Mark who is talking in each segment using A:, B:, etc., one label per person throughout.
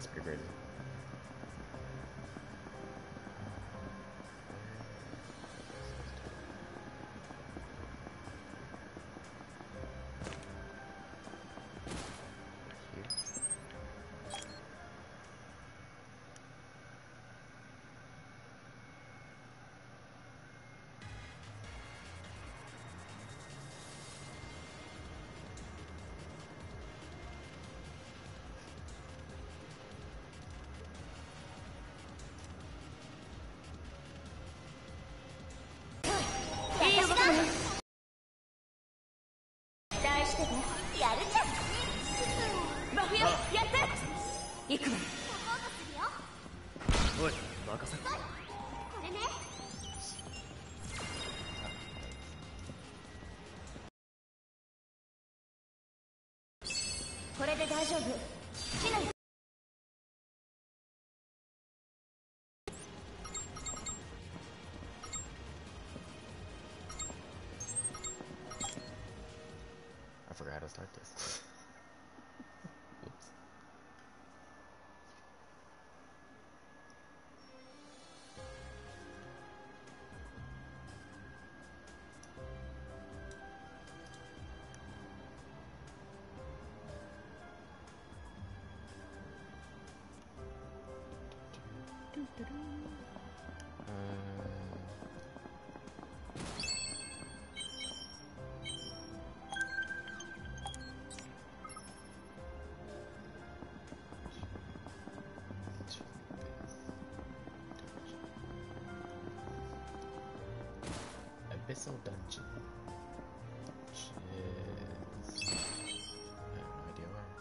A: That's pretty crazy. I forgot how to start this. Oops. Abyssal Dungeon. Which is... I have no idea where.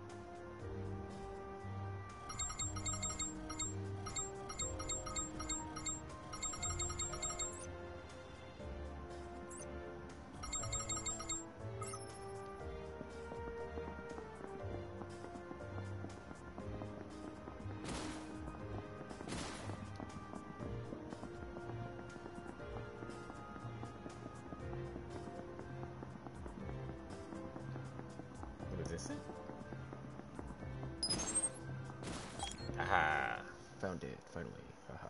A: What is this? Aha! Found it, finally. Haha.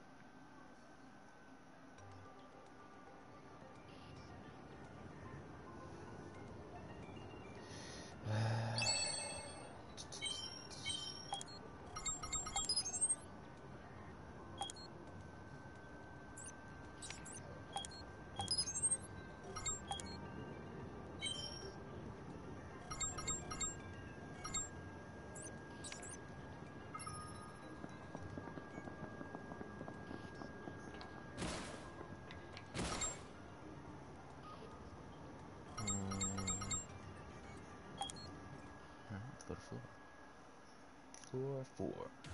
A: Let's go to floor. Floor 4.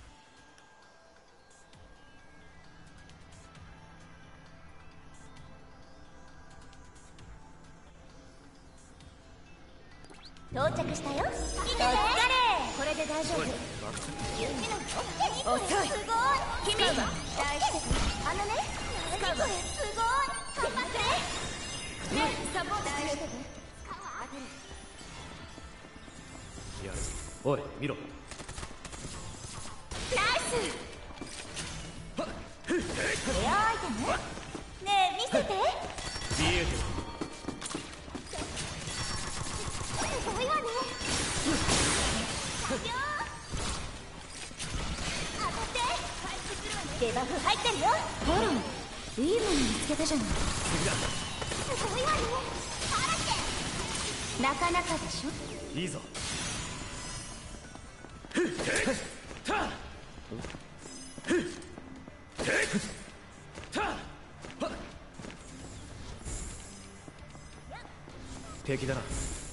B: 到着したよ。見てね。これで大丈夫。遅い。すごい。君は期待して。あのね。これすごい。頑張って。ね、サポートしてて。
C: やる。おい、見ろ。
B: ナイス。レアアイテム。ねえ、見せて。
C: 見えてる。
B: すごいわね。当たって。デバフ入ってるよ。ほら、いいもの見つけたじゃない。すごいわね。なかなかでしょ。
C: いいぞ。敵だな。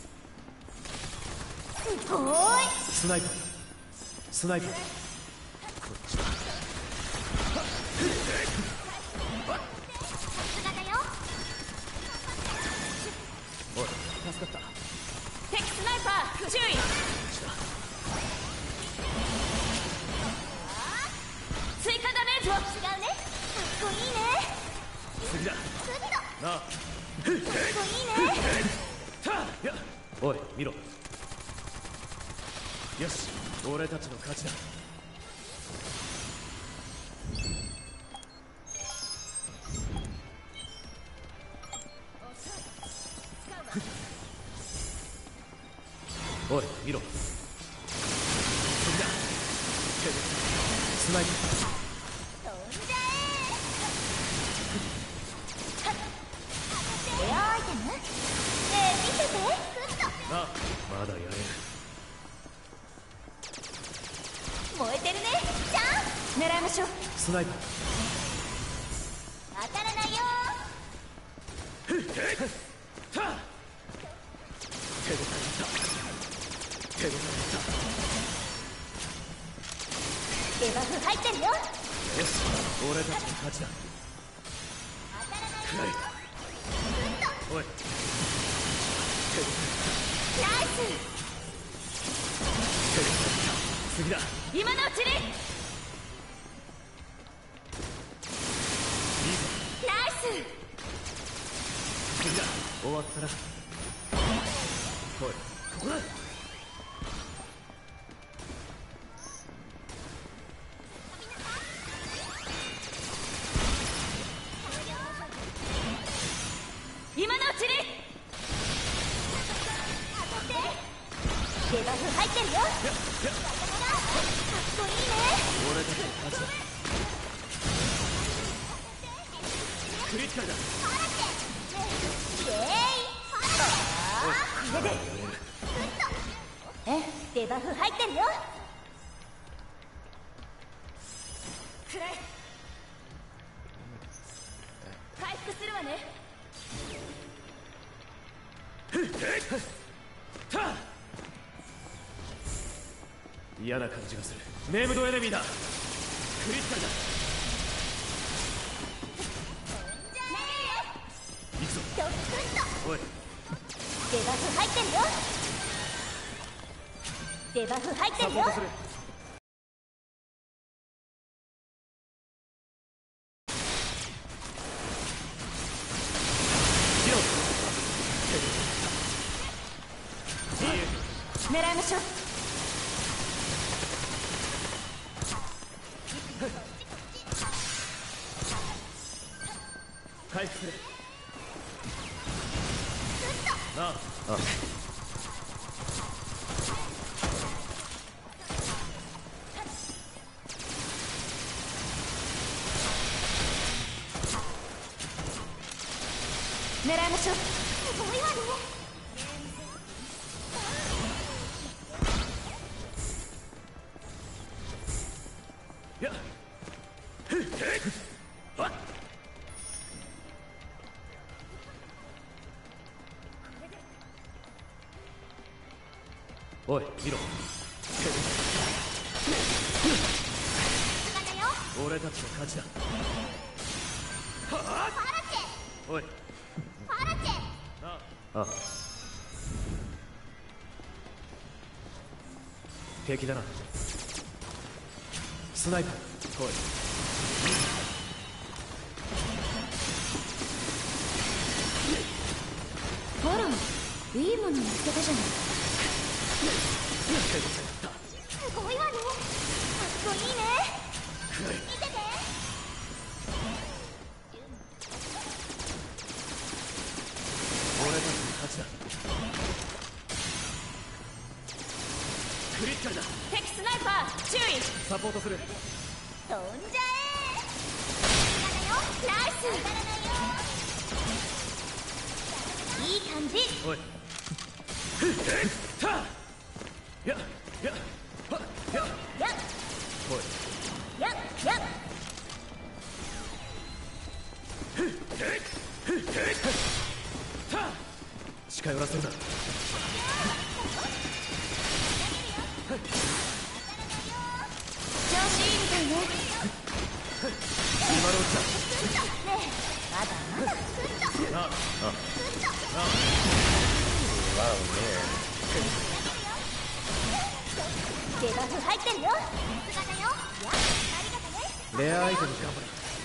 B: すごい。
C: スナイパー。スナイパー。こっちだ。
B: さすがだよ。
C: おい、助かった。
B: 敵スナイパー注意。追加ダメージを。違うね。かっこいいね。
C: 次だ。
B: 次だ。
C: なあ。
B: かっこいいね。
C: おい、見ろ。よし、 俺たちの勝ちだ。おい見ろ、次だ。スナイパー。
B: 飛んじゃえ。エアアイテム？ねえ見せて。グッド。
C: ああ、まだやれる。
B: 燃えてるね。じゃん。狙いましょう。
C: スナイパー。
B: 当たらないよ。
C: 手応えた。手応え
B: デバフ入ってるよ。
C: た。よし、俺たちの勝ちだ。
B: 当たらない
C: くらい。おい、
B: ナイス。
C: 手応えた。次だ。
B: 今のうちに。ナイス。
C: 次だ。終わったな。おい、ここだ。
B: 今のうちに。デバフ入ってるよ。かっこいいね。
C: 俺たちの勝ちだ。クリティカルだ。
B: イエーイ。これで。デバフ入ってるよ。くらい。回復するわね。
C: 嫌な感じがする。ネームドエネミーだ。クリティカルだ。行くぞ。おい、
B: デバフ入ってるよ。デバフ入ってるよ。
C: サポートする。
B: 狙いましょう。
C: 回復する。ああ、ああ。
B: 狙いましょう。すごいわね。
C: いや、おい見ろ。俺たちの勝ちだ。おい、ああ、敵だな。スナイパー来い。
B: あら、いいもの見つけたじゃない。すごいわね。かっこいいね。見てて。
C: 俺たちの勝ちだ。クリティカルだ。
B: 敵スナイパー注意。
C: サポートする。
B: 飛んじゃえ。ナイス。いい感じ。
C: おい、ややはや。
B: やっ
C: おい、
B: やっやっ。
C: 近寄らせるな。
B: 調子いいみたいね。
C: 今のうち
B: ねえ、まだまだ。
C: だ。ああ、
A: Wow, man.
B: デバフ入ってるよ。さすがだよ。やありがとね。
C: レアアイテム頑張れ。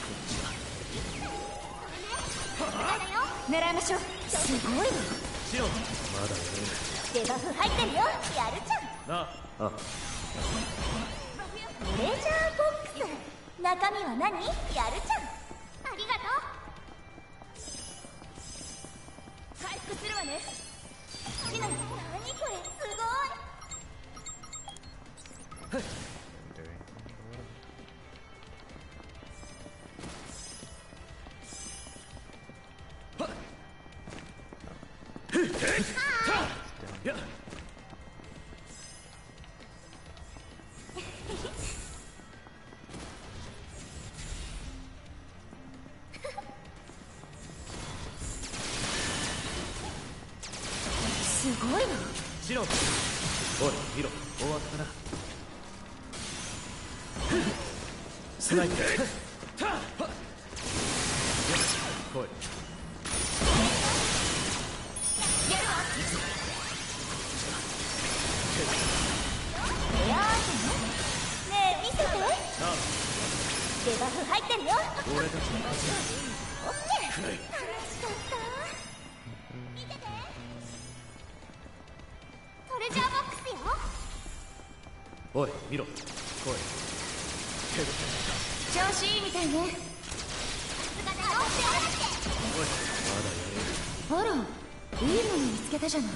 B: 狙いましょう。すごいわ。
C: シオン、まだやれる。
B: デバフ入ってるよ。やるじゃん。
C: なあ、ああ。
B: トレジャーボックス、中身は何？やるちゃん。ありがとう。回復するわね。何これ、すごい。すごいな。
C: シロン、おい見ろ、終わったな。スナイパーよし来い。
B: やるわ。エアーテム？ねえ見せて。
C: ああ、
B: デバフ入ってるよ。
C: 俺たちの勝ちだ。
B: オッケー。楽しかった。見てて。トレジャーボックスよ。
C: おい見ろ、来い。
B: 調子いいみたいね。さすがだよ。
C: おい、まだやれる。
B: あら、いいもの見つけたじゃない。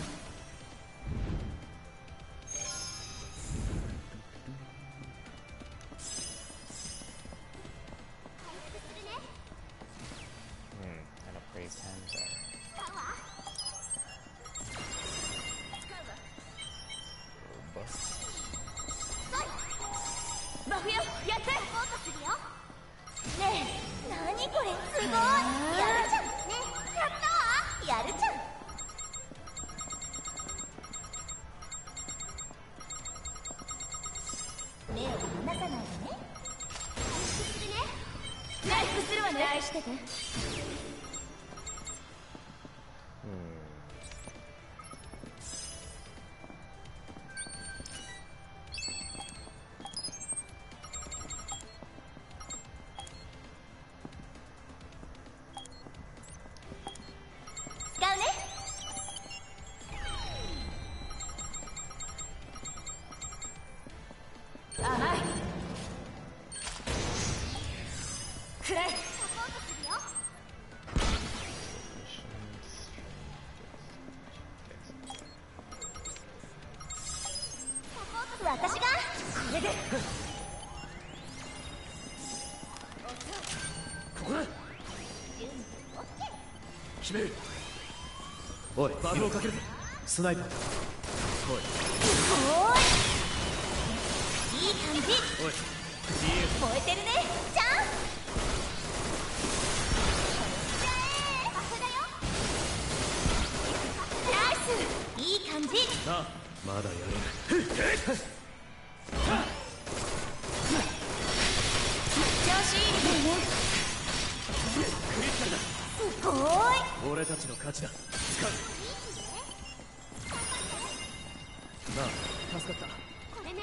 A: And a praise hands up.
B: バフよ、やってサポートするよ。ねえ、なにこれ、すごい。やるじゃん。ね、やったわ。やるじゃん。目を離さないでね。回復するわね。期待してて。使うね。甘い。くらい。サポートするよ。私がこれで
C: ここだ。決める。おい、バグをかけるぞ。スナイパーだ。おい
B: おーい、いい感じ。
C: おい、
B: 燃えてるね、ちゃん。バフだよ。ナイス、いい感じ。
C: ああ、まだやれる。
B: 調子いいみたいね。
C: クリスタルだ。
B: すごーい。
C: 俺たちの勝ちだ。使う。なあ、助かった。
B: これね。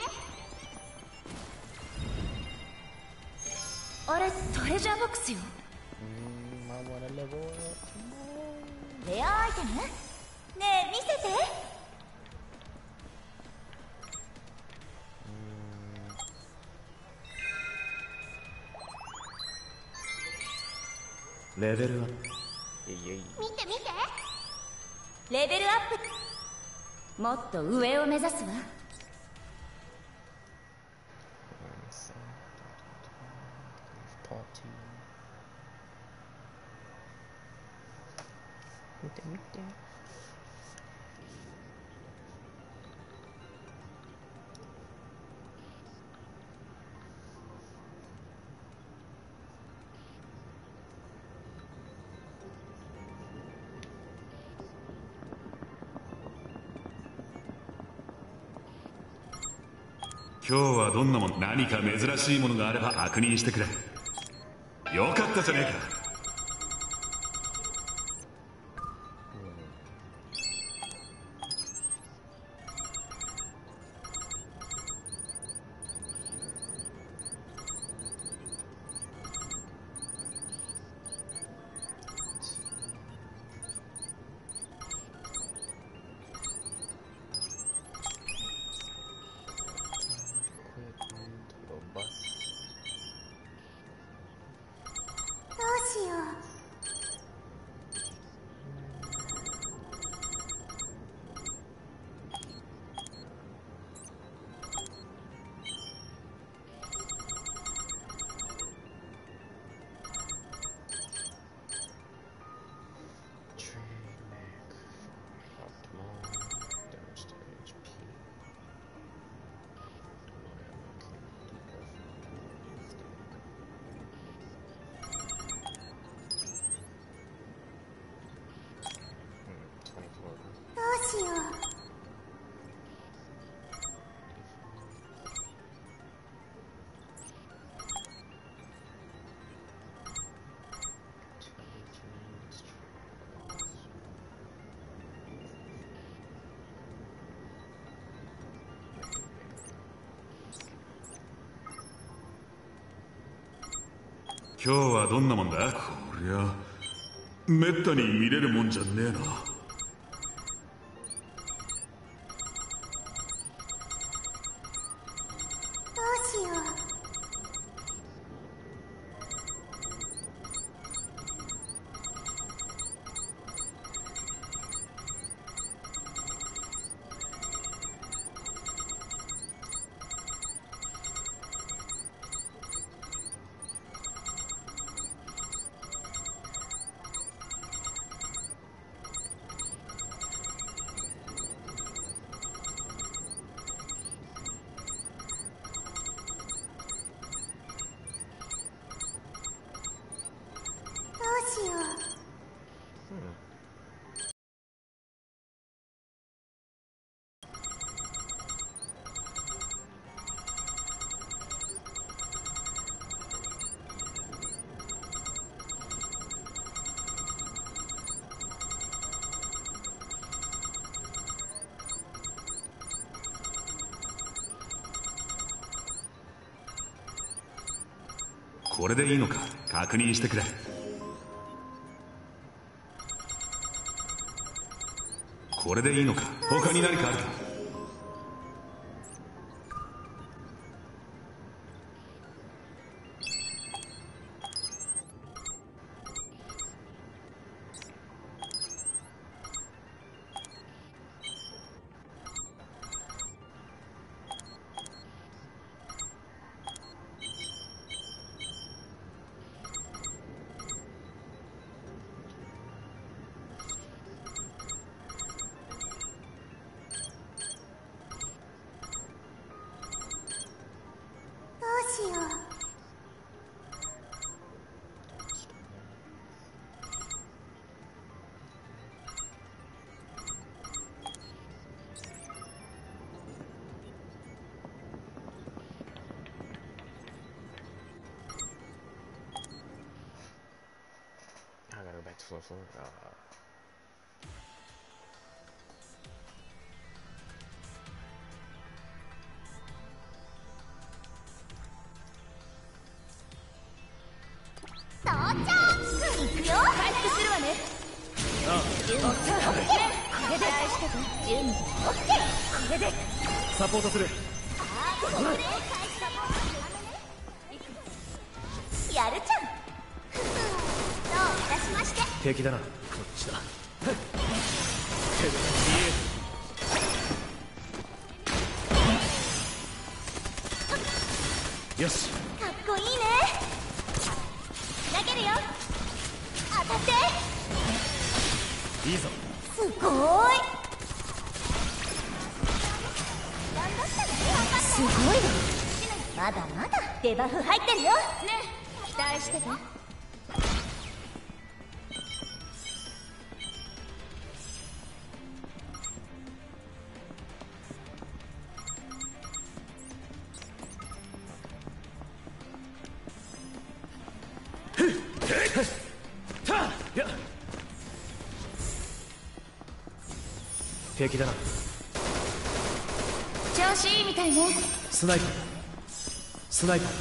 B: あれ、トレジャーボックスよ。
A: I wanna level up.
B: レアアイテム？ねえ、見せて。
C: レベルアップ。
B: 見て見て。レベルアップ。もっと上を目指すわ。
A: 見て見て。
D: 今日はどんなもの、何か珍しいものがあれば確認してくれ。よかったじゃねえか。 今日はどんなもんだ？こりゃめったに見れるもんじゃねえな。
B: どうしよう。どうしよう。
D: これでいいのか確認してくれ。これでいいのか他に何かあるか。
B: どうしよう。
A: I gotta go back to floor 4.
B: 到着。行くよ。回復するわね。準備オッケー。これで準備オッケー。これで
C: サポートする。
B: やるちゃん。どういたしまして。
C: 敵だな。こっちだ。よし。
B: かっこいいね。投げるよ。当たって。
C: いいぞ。
B: すごーい。頑張ったね。すごいわ。まだまだデバフ入ってるよ。ねえ、期待してて。
C: 敵だな。
B: 調子いいみたいね。
C: スナイパー。スナイパー。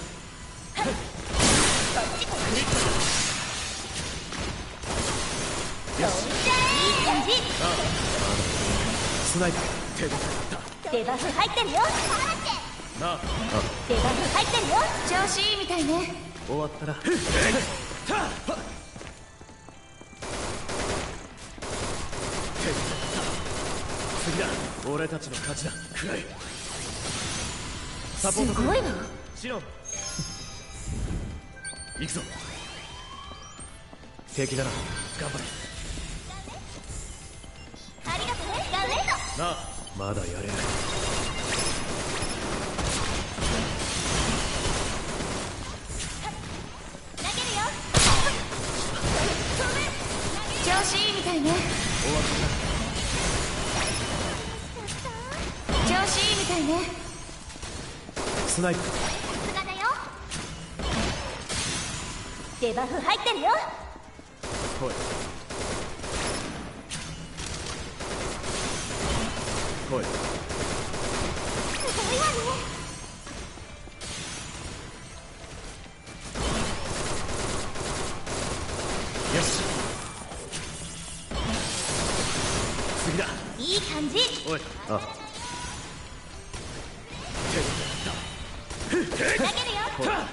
B: よし。いい感じ。
C: スナイパー。
B: デバフ入ってるよ。
C: なあ。
B: デバフ入ってるよ。調子いいみたいね。
C: 終わったな。次だ。俺たちの勝ちだ。くらい。サポート
B: すごいわ。
C: シロン。行くぞ。敵だな。頑張れ。
B: ありがとね。ガンレード。
C: なあ。まだやれる。
B: 投げるよ。調子いいみたいね。
C: 終わった
B: 調子いいみたいね。
C: スナイパー。
B: さすがだよ。デバフ入ってるよ。
C: 来い。来い。
B: すごいわね。 感じ。
C: おい、あ、
B: 投げるよ。
C: か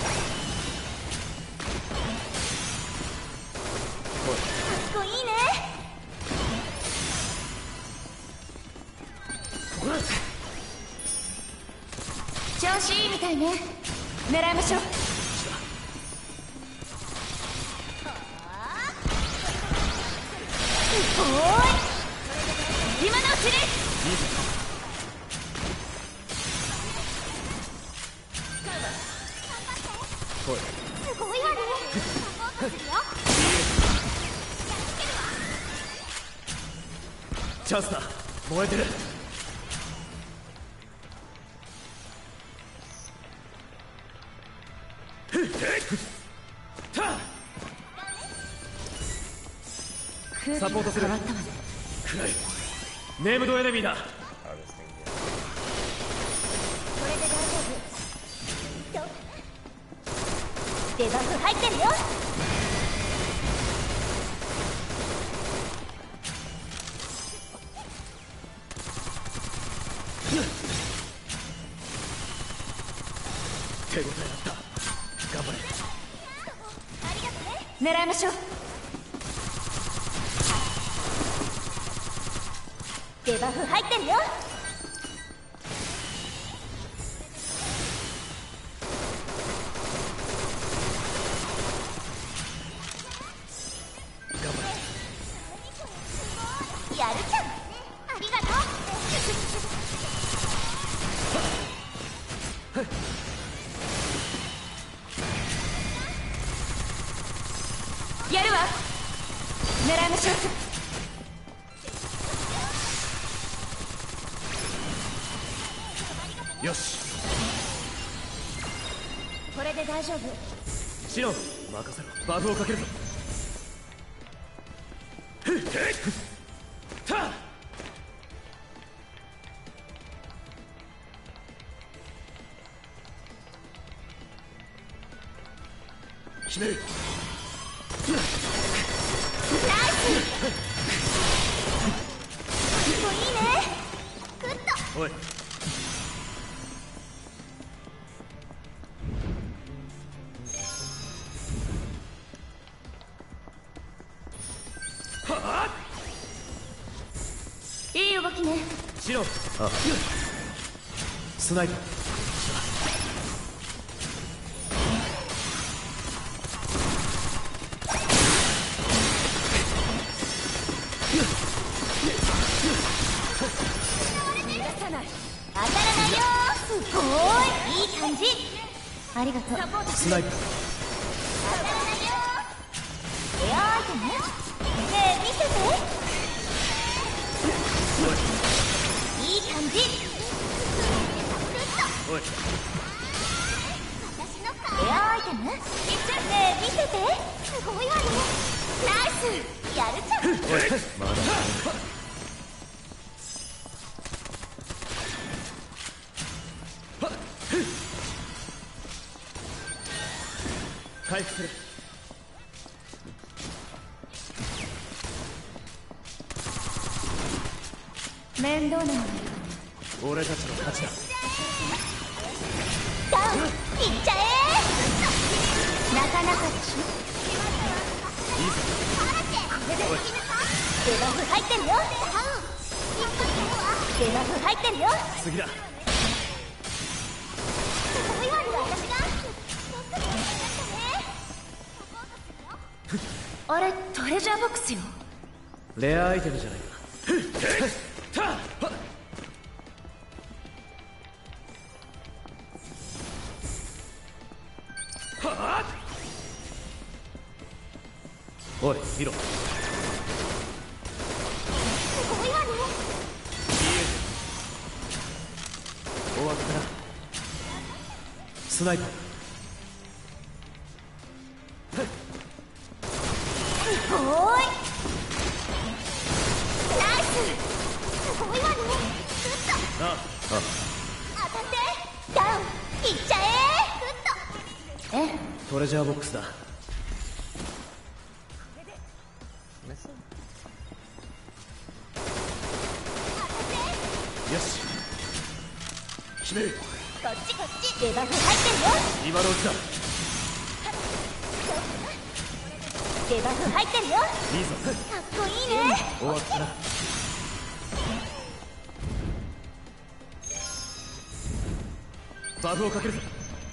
B: っこいいね。調子いいみたいね。狙いましょう。おーい、今のうちに。
C: おい、
B: すごいわね。サポートするよ。
C: チャンスだ。燃えてる。サポートする。暗い。ネームドエネミーだ。
B: これで大丈夫。デバフ入ってるよ。
C: 手応えあった。頑張れ。
B: ありがとね。
E: 狙いましょう。
B: デバフ入ってるよ。やるじゃん。ありがと
E: やるわ。狙いましょう。
C: よし。
B: これで大丈夫。
C: シロン、任せろ。バフをかけるぞ。決める。
B: いいね。グッド。
C: おい、
E: いい動きね。
C: シロン。あ、スナイパー。
B: 当たらないよ。すごいいい感じ。ありがとう。
C: スナイパー。
B: 当たらないよ。エアアイテムねえ見せて。いい感じ。
C: おい、
B: エアアイテムねえ見せて。すごいわね。ナイス。やるじゃん。
C: おい、まだ。回復する。
E: 面倒なのよ。
C: 俺たちの勝ちだ。
B: ダウンいっちゃえ。なかなかでしょ。デバフ入ってるよ。デバフ入ってるよ。
C: 次だ。
B: すごいわね。私が
E: あれ、トレジャーボックスよ。
C: レアアイテムじゃないか。おい、見ろ。
B: すごいわね。
C: 終わったな。スナイパー。
B: すごいナイス。すごいわね。グッド。
C: ああ、
B: 当たってダウンいっちゃえ。グッド。
C: トレジャーボックスだ。
B: 当
C: しめ。
B: こっちこっち。デバフ入ってるよ。
C: 今のうちだ。
B: デバフ入ってるよ。
C: いいぞ。
B: かっこいいね。
C: 終わったな。バフをかけるぞ。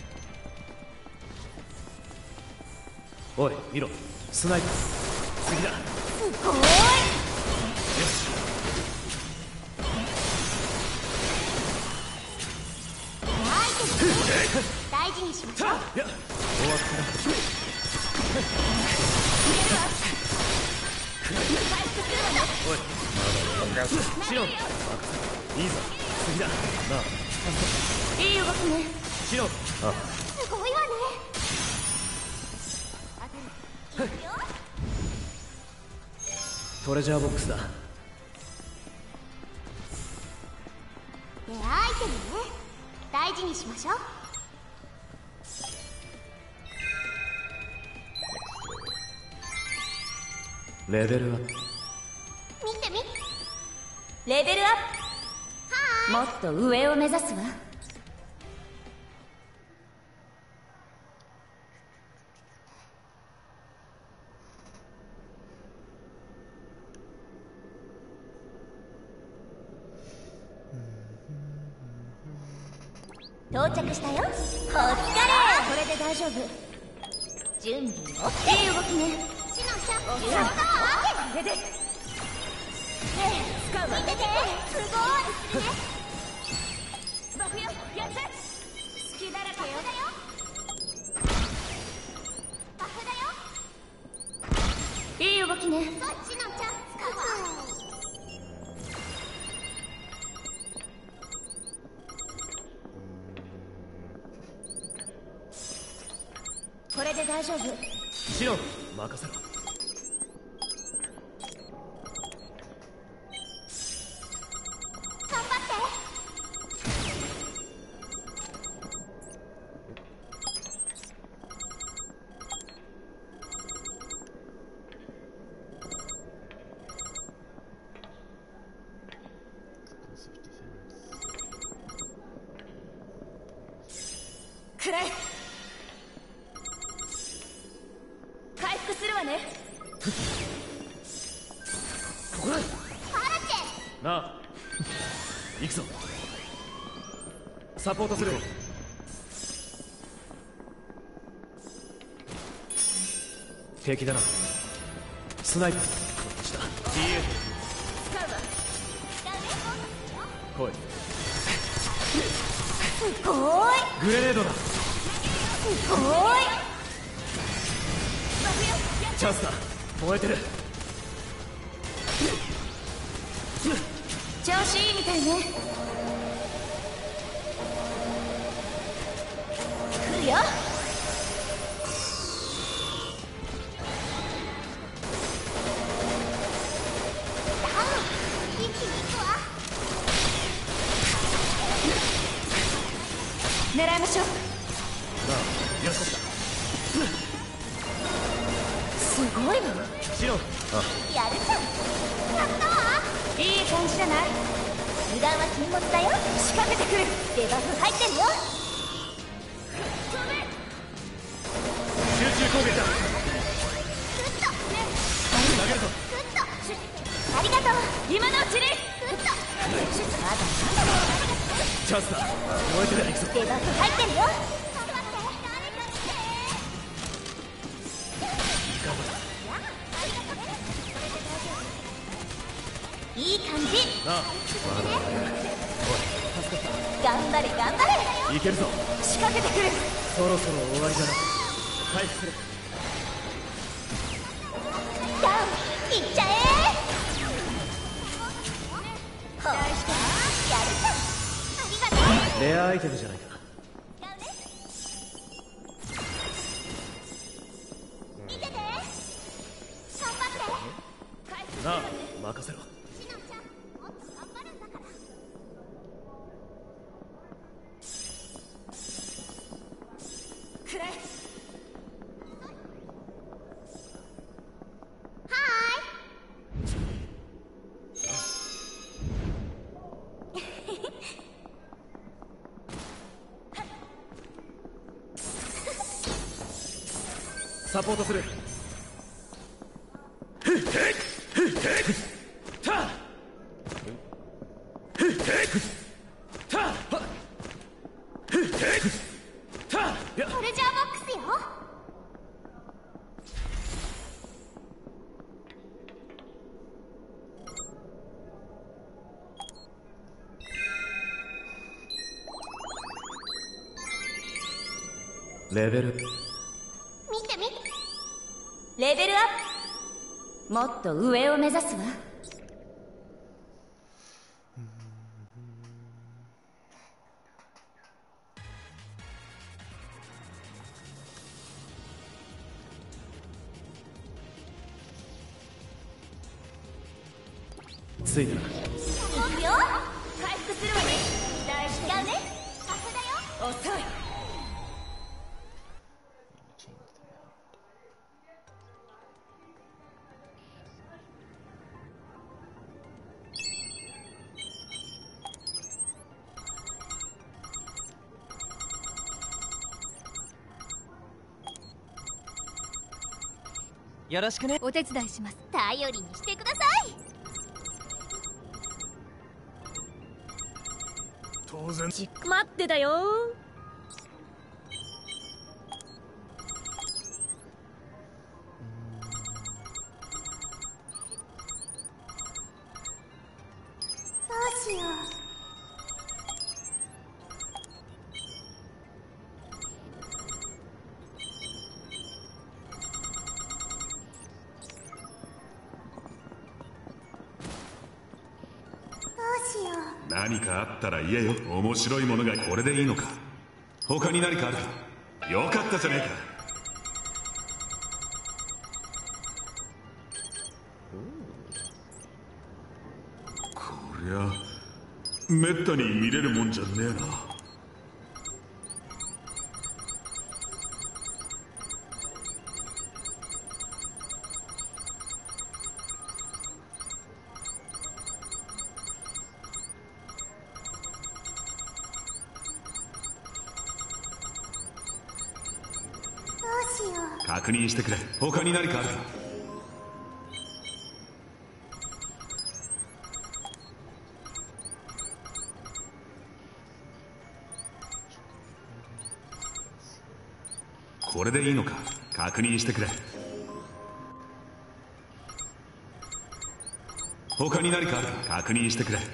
C: おい見ろ、スナイパー。次だ。
B: すごーい。
C: よし。
B: 大事にしましょう。
C: いや終わったな。おいシロン、いいぞ。次だ。なあ
E: いい動きね。
C: シロン。あ
B: すごいわね。
C: トレジャーボックスだ。
B: レアアイテムね。大事にしましょう。
C: レベルアップ。
B: 見てみ。
E: レベルアップ。もっと上を目指すわ。
B: 到着したよ。お疲れ。これで大丈夫。準備 OK。 いい動きね。シノちゃん、やったー。これで。ねえ、使うわ。見てて。すごい。
E: バフよ、やって。隙だらけよ。
B: バフだよ。
E: いい動きね。
B: シノちゃん、使うわ。これで大丈夫。
C: シロン、任せろ。
B: 頑張って。
E: くらえ。回復するわね。
C: ここだ。
B: パラチェ。
C: なあ行くぞ。サポートする。敵だな。スナイパー。こっちだ。 DA
E: 使うわ。
C: 来い。
B: すごーい。
C: グレネードだ。
B: すごーい。
C: チャンスだ。燃えてる。
E: 調子いいみたいね。
B: 来るよ。一気に行くわ。
E: 狙いましょう。
C: なあよしだ。
B: すごいわ。
C: シロン。
B: やるじゃん。やったわ。
E: いい感じじゃない。
B: 油断は禁物だよ。
E: 仕掛けてくる。
B: デバフ入ってるよ。
C: 集中攻撃だ。
B: グッとね。
C: 投げるぞ。
B: グッと。ありがとう。
E: 今のうちに。
B: グッと。まだ
C: チャンスだ。燃えてる。行くぞ。
B: デバフ入ってるよ。いい感じ。
C: なあ
B: 頑張れ頑張れ。
C: いけるぞ。
E: 仕掛けてくる。
C: そろそろ終わりだな。回復する。
B: ダウンいっちゃえ。ほらやるじゃん。ありがとう。
C: レアアイテムじゃないか。
B: 見てて。頑張って。
C: なあ任せろ。
B: シノちゃん、もっと頑張るんだから。
E: くらえ。
C: サポートする。
B: トレジャーボックスよ。
C: レベル。
B: 見て見て。
E: レベルアップ。もっと上を目指すわ。
C: ついたな。
B: 行くよ。
E: 回復するわね。期待してるね。
B: さすがよ。
E: 遅い。
F: よろしくね。
B: お手伝いします。頼りにしてください。
C: 当然。
E: 待ってたよ。
B: どうしよう。
D: 何かあったら言えよ。面白いものがこれでいいのか。他に何かあるか。よかったじゃねえか。こりゃめったに見れるもんじゃねえな。確認してくれ。他に何かあるか。これでいいのか。確認してくれ。他に何かあるか。確認してくれ。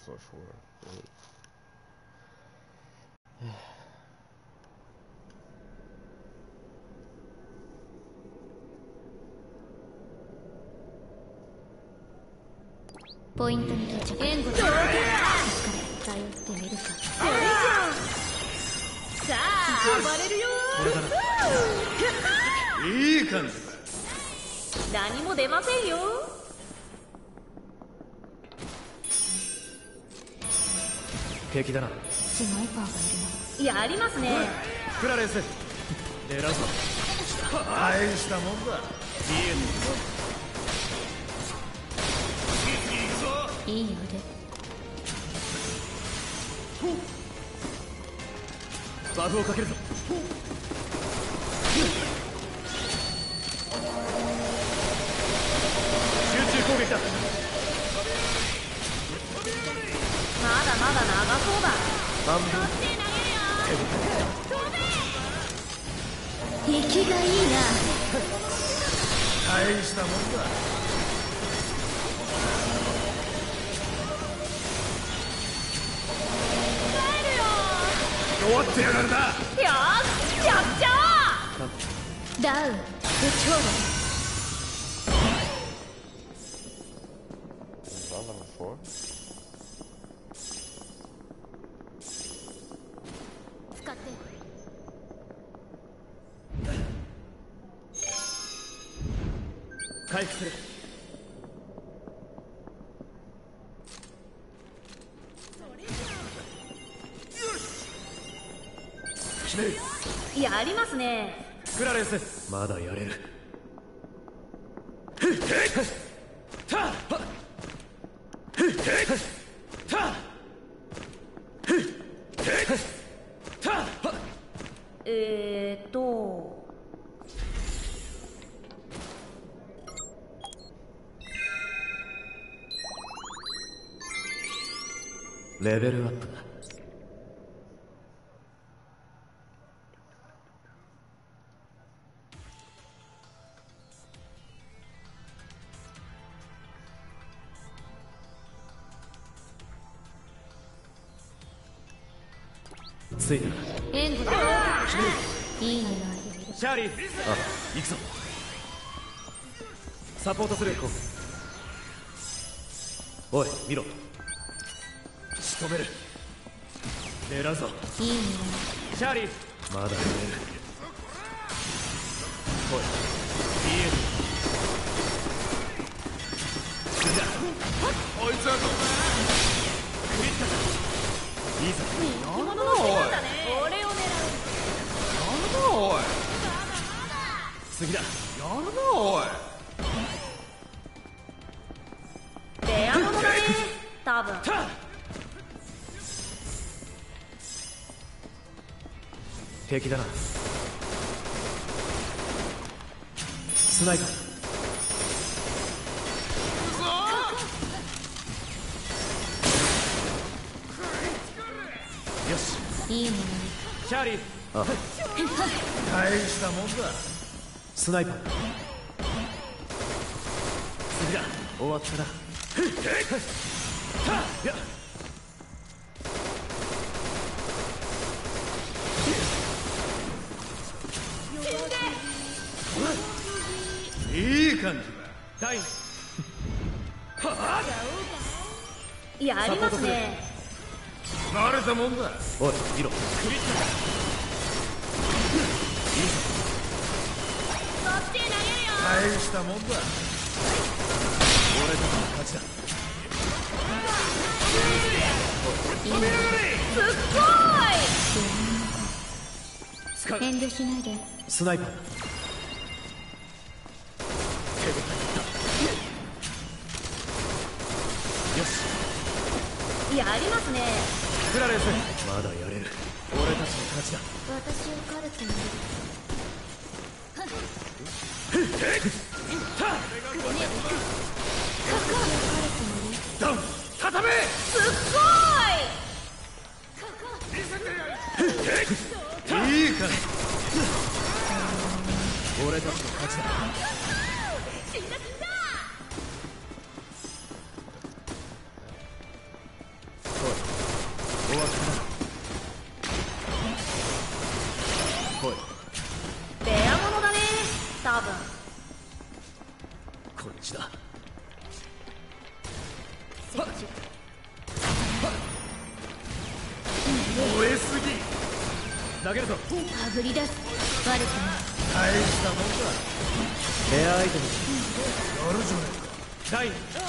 A: so short.
B: ポイントに到着。援護だ。頼ってみるか。さあ暴れるよ
C: いい感じだ。
E: 何も出ませんよ。
C: 敵だな。
B: スナイパーがいるな。
E: やりますね。
C: クラレンス狙うぞ。大したもんだ。
B: いい腕。
C: バフをかけるぞ。集中攻撃だ。
E: まだまだ長そうだ。
C: 半分。
B: 息がいいな。
C: 大したもんだ。終わってやがるな。
E: よーし、やっちゃ
B: ダウン。部長だ。
A: Is that on the floor?
B: 使って。
C: 回復する。決める。
E: やりますね。
C: クラレンスまだやれる。レベルアップだ。ついた。
B: 援護だ。いいね。
C: チャーリー。あ、行くぞ。サポートする。おい見ろ。仕留める。狙うぞ。
B: いいね。
C: チャーリー。まだやれる。おい BA。 こいつはどうだ。クリッタだ。いいぞ。
E: 着物の時間だね。俺を狙う。
C: おい次だ。やるなおい。
E: レア物だね。多分。
C: 敵だな。スナイパー。よし。
B: いいね。
C: チャーリー。あ、大したもんだ。スナイパー。次だ。終わったな。やっ。いい感じだ。ダイン。
E: やりますね。
C: 慣れたもんだ。おい見ろ。クリッタだ。いいぞ。
E: そっちへ投げるよ。
C: 大したもんだ。俺たちの勝ちだ。
E: すっご
C: 使う。
B: 遠慮しないで。
C: スナイパー。よし。
E: い。やりますね。
C: クラレンスまだやれる。俺たちの勝ちだ。
B: 私を狩るつもり。
C: ダウン。固め。
E: すっご
C: いい感じ。俺たちの勝ちだ。 来い。
E: レアものだね多分。
C: こっちだ。燃えすぎ。投げるぞ。
B: はぐり出す。悪くない。
C: 大したもんだ。レアアイテムやるじゃねえか。ダイ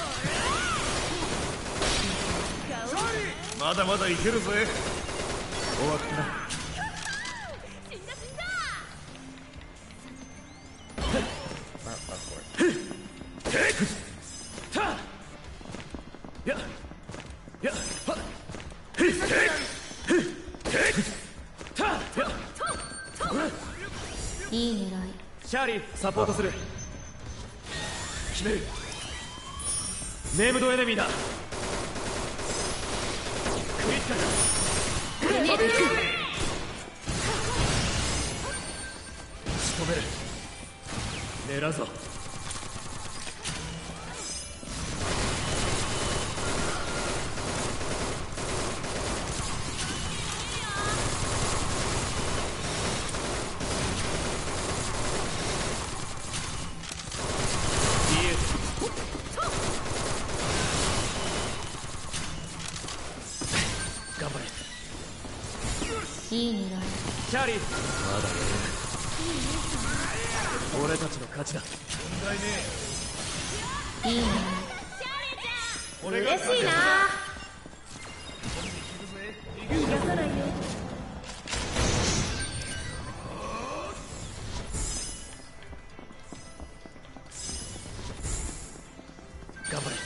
C: まだまだいけるぜ。終わったな。
B: 死んだ死んだ。
C: やや
B: いい狙い。
C: シャーリーサポートする。決める。ネームドエネミーだ。クリティカル。
B: 攻める。
C: 仕留める。狙うぞ。頑張れ。
B: いい狙い。
C: チャーリーまだやれない。俺たちの勝ちだ。問題ね
B: いい狙い。
E: 嬉しいな。逃がさないよ。
C: 頑張れ。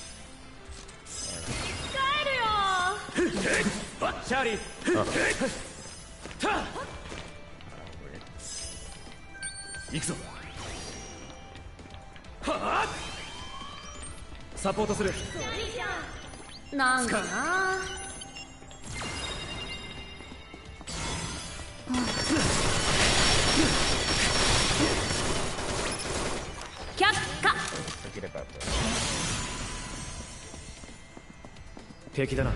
E: 帰るよ。
C: チャーリー行くぞ。はあサポートする。
E: なんかな。却下。
A: Forget about that.
C: 敵だな。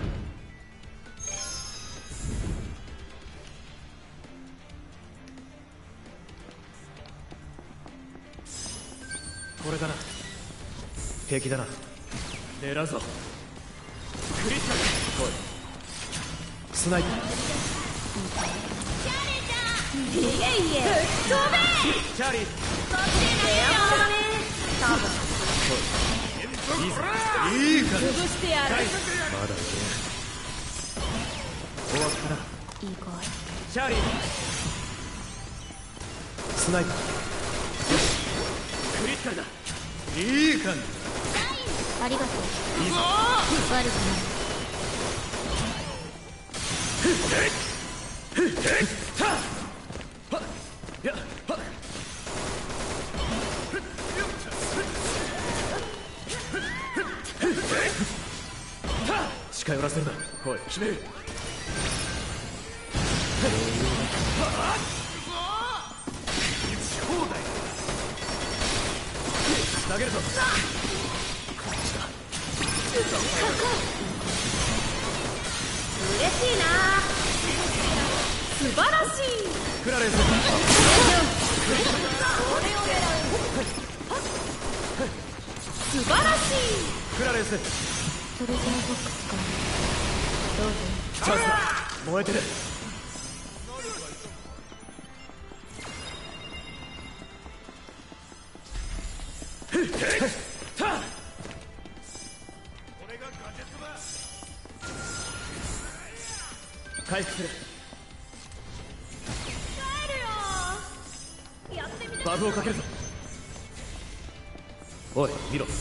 C: これだな。敵だな。狙うぞ。クリティカル。来い。スナイパー。
E: いえいえ。飛べ。
C: チャーリー
E: レアものだね多分。
C: いいぞ。いいから
E: 潰してやる。
C: まだいけない。終わったな。
B: いい声。
C: チャーリースナイパー。クリティカルだ。いい感じ。
B: ありがとう。
C: いいぞ。
B: 悪くない。
C: やっ近寄らせるな。来い。決める。投げるぞ。こっちだ。
E: 嬉しいな。素晴らしい。
C: クラレンス。
E: 素晴らしい。
C: クラレンス。
B: トレジャーボックスからどうぞ。
C: チャンスだ。燃えてる。回復する。
E: 帰るよ。やってみて。
C: バフをかけるぞ。おい見ろ。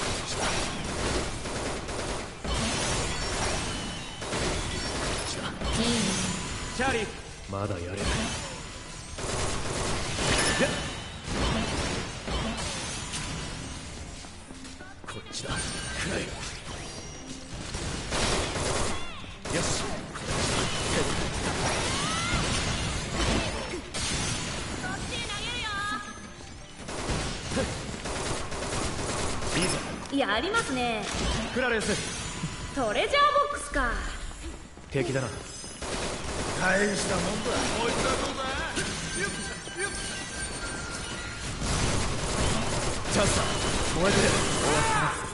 B: いいね。
C: チャーリーまだやれない。やっこっちだ。くらえ。よし。いいぞ。
E: やりますね。
C: クラレンス。
E: トレジャーボックスか。
C: 敵だな。大したもんだ。こいつはどうだ。 チャンスだ。燃えてる。終わったな。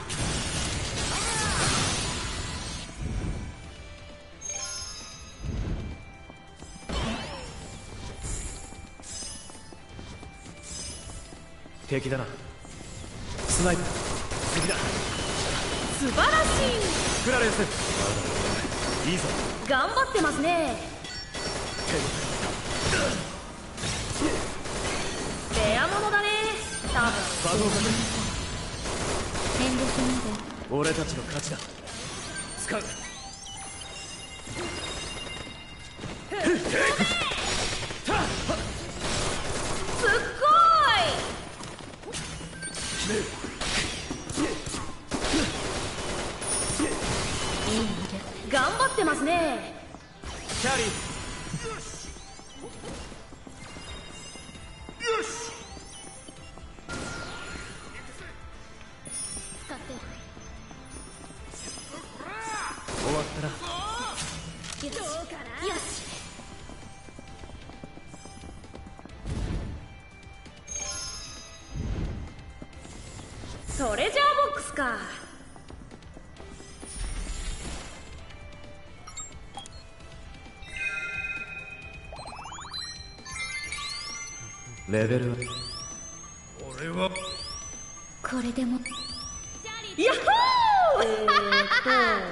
C: 敵だな。スナイプ次だ。
E: 素晴らしい。
C: クラレンスいいぞ。
E: 頑張ってますね。レアものだね。多分
C: バトンかける。
E: 遠慮しないで。
C: 俺たちの勝ちだ。使う。
E: すっごい。いい腕。頑張ってますね。
C: キャリー。
B: 使って
C: 終わったな。
B: よし。
E: トレジャーボックスか。
C: レベルは
D: 俺は
B: これでも
E: ヤッホー。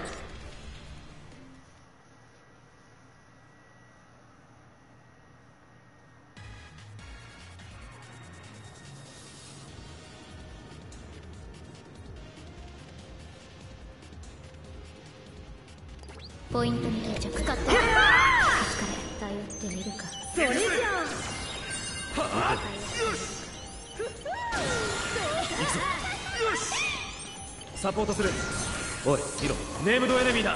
B: ポイントに到着。使って頼ってみるか。
E: それじゃ
C: サポートする。おいヒロ、ネームドエネミーだ。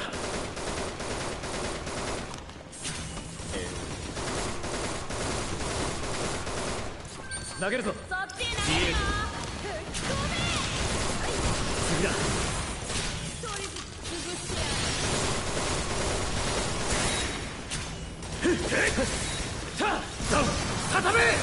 C: 投げるぞ。
E: そっちね。
C: 次だ。ダウン畳め。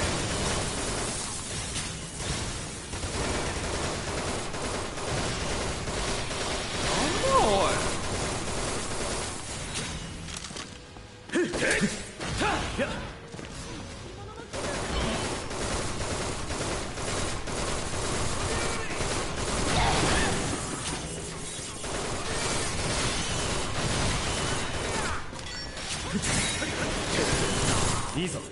C: いいぞ。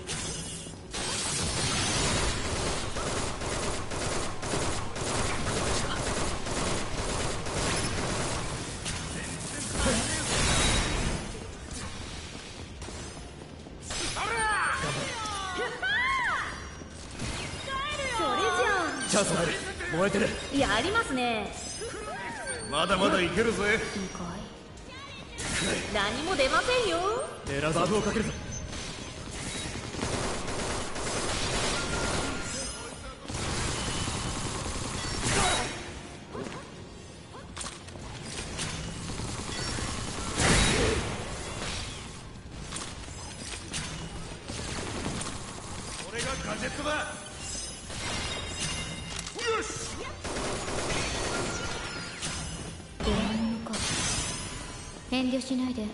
C: チャンスがある。燃えてる。
E: やりますね。
D: まだまだいけるぜ。
E: 何も出ませんよ。
C: 狙うぞ。バブをかけるぞ。
D: これがガジェットだ。よし。
B: 出会いのか。遠慮しないで。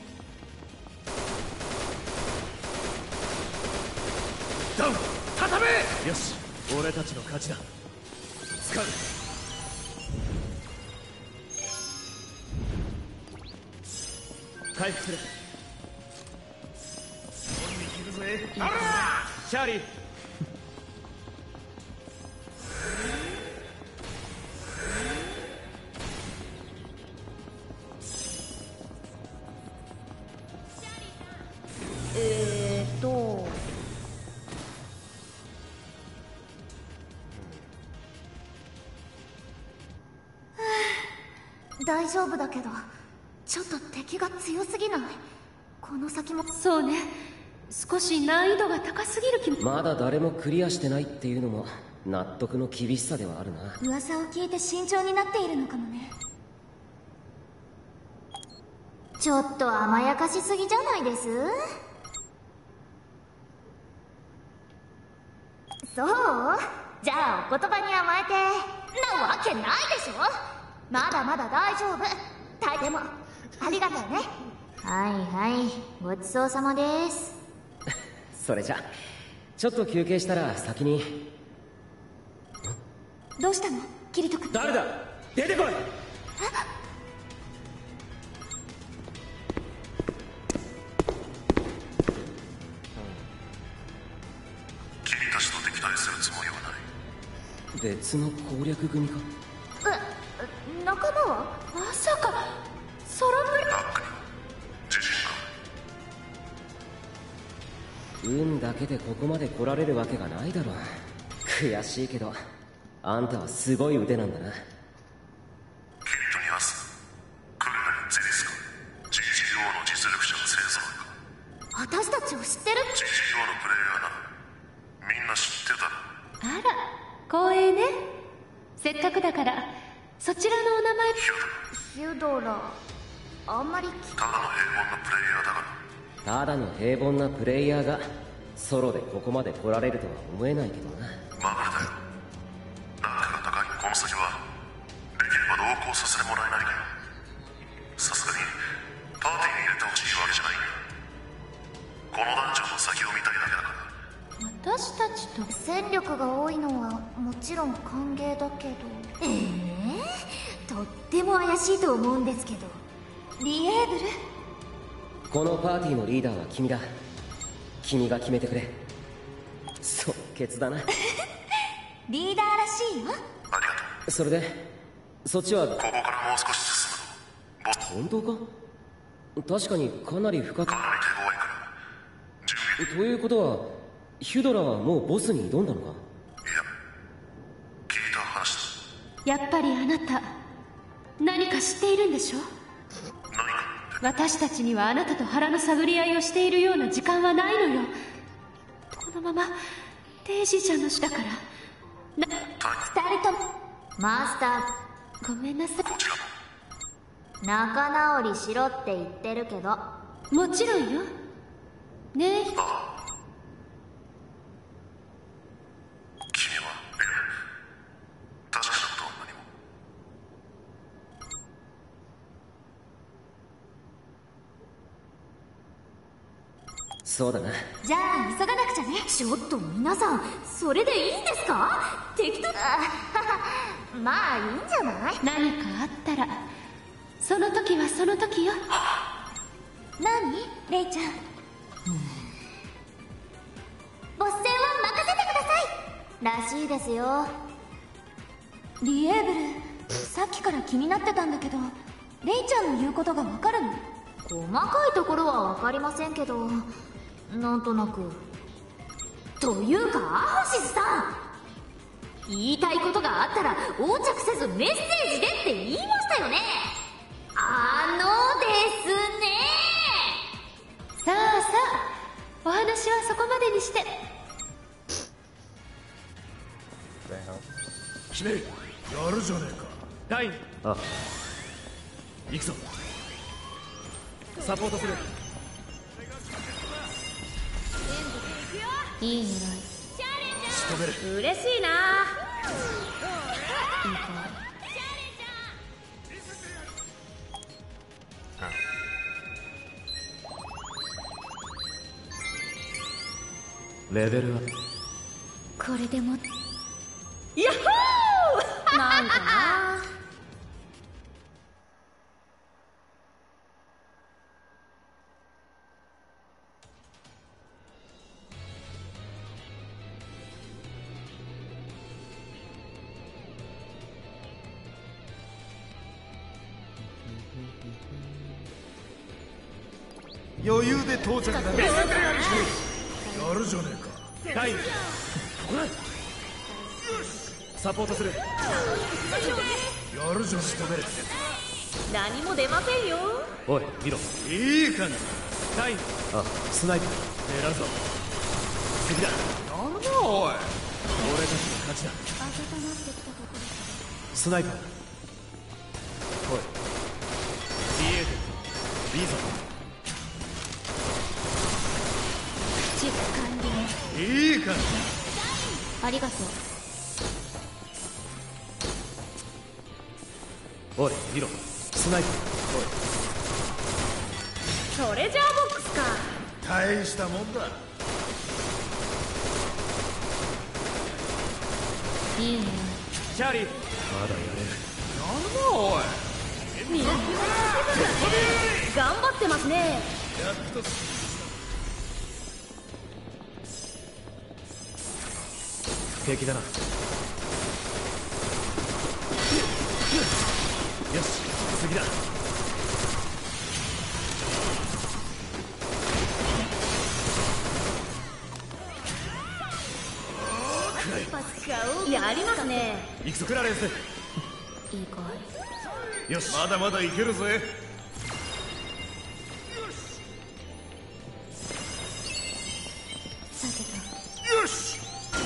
C: ダウン畳め。よし、俺たちの勝ちだ。使う。回復する。シャーリー。
B: 大丈夫だけど、ちょっと敵が強すぎない？この先も。そうね、少し難易度が高すぎる気も。
F: まだ誰もクリアしてないっていうのも納得の厳しさではあるな。
B: 噂を聞いて慎重になっているのかもね。ちょっと甘やかしすぎじゃないです？ そうじゃあお言葉に甘えてなわけないでしょ。まだまだ大丈夫。でもありがとうね。はいはい、ごちそうさまです。
F: それじゃちょっと休憩したら先に。
B: どうしたのキリト君。
F: 誰だ、出てこい。
D: 君たちと敵対するつもりはない。
F: 別の攻略組か。
B: 仲間はまさかソロプレ
D: ナックに自信が。
F: 運だけでここまで来られるわけがないだろう。悔しいけどあんたはすごい腕なんだな。
D: キリトニアス、クルメン・ゼリスカ、 GGO の実力者が勢ぞろいか。
B: 私たちを知ってる。
D: GGO のプレイヤーならみんな知ってるだろ。
E: あら光栄ね。せっかくだからそちらのお名前。
B: ヒュドラ、あんまり
D: ただの平凡なプレイヤーだが。
F: ただの平凡なプレイヤーがソロでここまで来られるとは思えないけどな。
D: まぐれだよ。ランクが高いこの先はできれば同行させてもらえないかよ。さすがにパーティーに入れてほしいわけじゃないんだ。このダンジョンの先を見たいだけだから。
E: 私たちと
B: 戦力が多いのはもちろん歓迎だけど。とっても怪しいと思うんですけど。リエーブル、
F: このパーティーのリーダーは君だ。君が決めてくれ。即決だな。
B: リーダーらしいよ。
D: ありがと
F: それでそっちは
D: う。ここからもう少し進むとボス
F: 本当か。確かにかなり深く。
D: かなり手強いから準備。
F: ということはヒュドラはもうボスに挑んだのか。
D: いや聞いた話だ。
E: やっぱりあなた何か知っているんでしょ。
D: 何か
E: 私たちにはあなたと腹の探り合いをしているような時間はないのよ。このままデイジーちゃんの死だから
B: 二人ともマスタ
E: ごめんなさ
D: こちらも
B: ー、仲直りしろって言ってるけど。
E: い。もちろんよ。ねえ
D: ああ。君は確かなことは何も。
F: そうだな。
B: じゃあ急がなくちゃね。ちょっと皆さん、それでいいんですか。適当まあいいんじゃない。
E: 何かあったらその時はその時よ。
B: 何レイちゃん、ボス戦は任せてくださいらしいですよ。リエーブル、さっきから気になってたんだけど、レイちゃんの言うことがわかるの。細かいところはわかりませんけど、なんとなく。というかアホシスさん、言いたいことがあったら横着せずメッセージでって言いましたよね。ですね。
E: さあさあ、お話はそこまでにして。
C: 決める。やるじゃねえか。ダイン。
F: あ、
C: 行くぞ。サポートする。
E: いいね。
C: 仕留める。
E: 嬉しいな。
C: レベルアップ。
B: これでも
E: ヤッホー。
B: なんかな。
C: 余裕で到着だ。やるじゃねえか。ダイン。ここだ。サポートする。やるじゃねえか。止める。
E: 何も出ませんよ。
C: おい見ろ。いい感じ。ダイン。あ、スナイパー狙うぞ。敵だ。なんだおい。俺たちの勝ちだ。スナイパー。おいリエーデいいぞ。
E: チェック完了。
C: いい感じ。
E: あありがとう。
C: おい見ろ、スナイパー。
B: トレジャーボックスか。
G: 大したもんだ。
E: いいね。
C: チャーリー、まだやれる。
B: みなきもの気分だね。頑張ってますね。
G: やっと
C: 平気だな。よし、次だ。
B: やりますね。
C: 行くぞクラレンス。
E: いいかい。
C: よし、
G: まだまだいけるぜ。
E: さてと。
G: よし。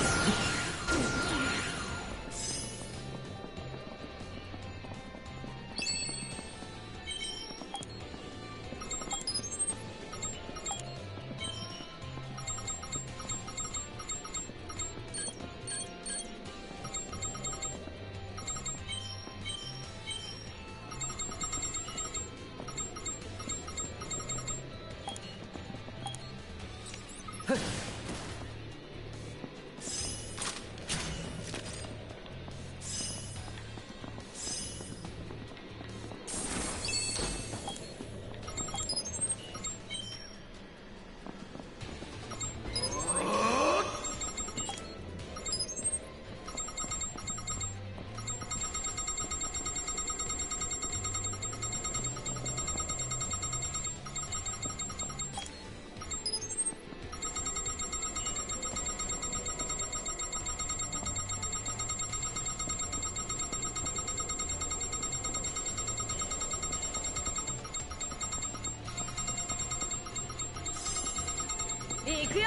B: いくよ。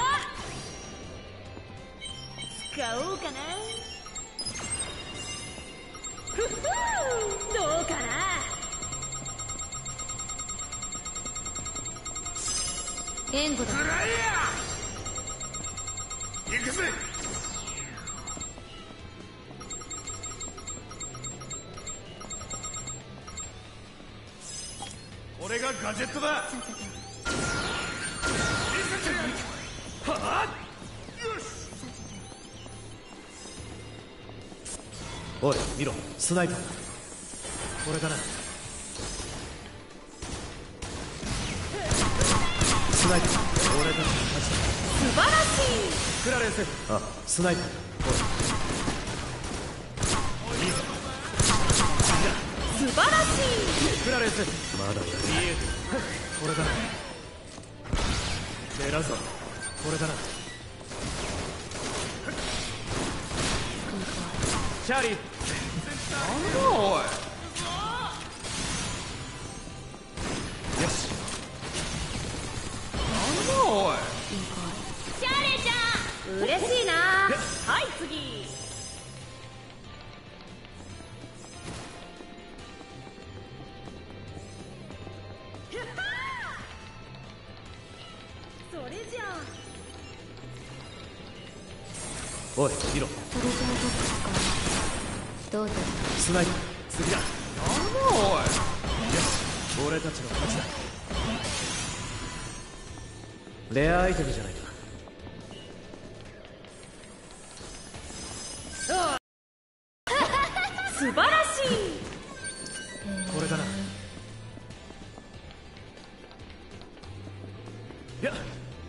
B: 使おうかな。ふふー、どうかな。
E: 援護だ。
G: 行くぜ。俺がガジェットだ。
E: さてと。
C: おい見ろ、スナイパーだ。これかな。スナイパー、俺たちの勝ちだ。
B: 素晴らしい。
C: クラレンス。あ、スナイパーだ。おいいいぞ。
B: 素晴らしい。
C: クラレンス、まだやる。これだな。狙うぞ。これだな。チャーリー。なんだおい。よし。なんだおい。
B: チャーレーちゃん、嬉しいな。はい次。それじゃあ。
C: おい見ろ、
E: トレジャーボックスか。どうぞ。
C: スナイパー。次だ。なんだおい。よし、俺たちの勝ちだ。レアアイテムじゃないか。
B: 素晴らしい。
C: これだな。やっ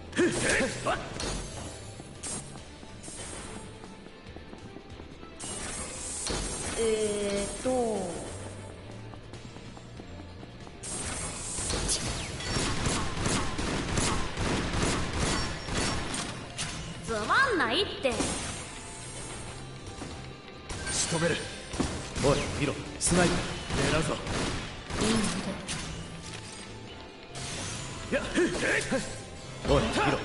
B: つまんないって。
C: 仕留める。おい見ろ、スナイパー。狙うぞ。
E: いいので。
C: やっおい見ろ。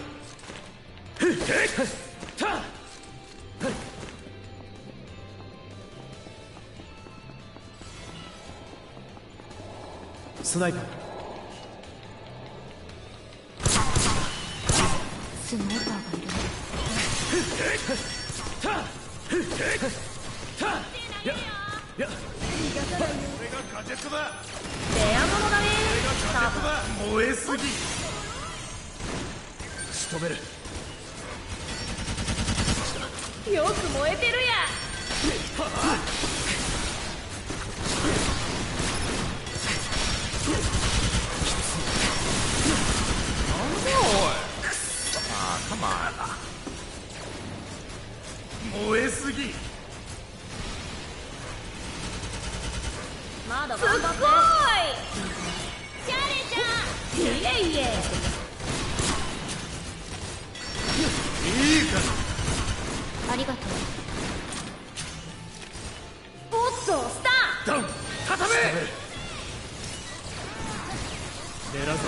C: スナイパー。
E: スナイパーがいる。
G: 俺がガジェットだ。
B: レアものだね。
G: ガジェットだ。燃えすぎ。
C: 仕留める。
B: よく燃えてるや。
G: 燃えすぎ。
B: まだ頑張って。すっごい。チャレちゃん。いえいえ。
G: いいか。
E: ありがとう。
B: おっと、スター。
G: ダウン。畳め。
C: 狙うぞ。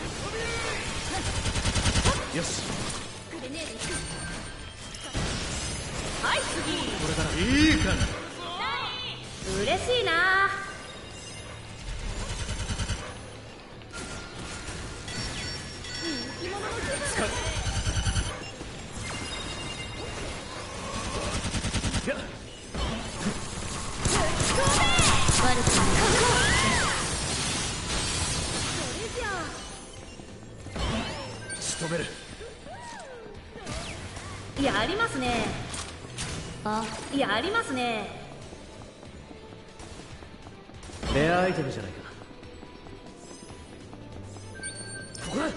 C: よし。
B: はい、次。
C: これから
G: いいか。
B: 嬉しいな。
E: 悪くない。
C: 仕留める。
B: やりますね。
E: あ、
B: やりますね。
C: レアアイテムじゃないか。ここだ。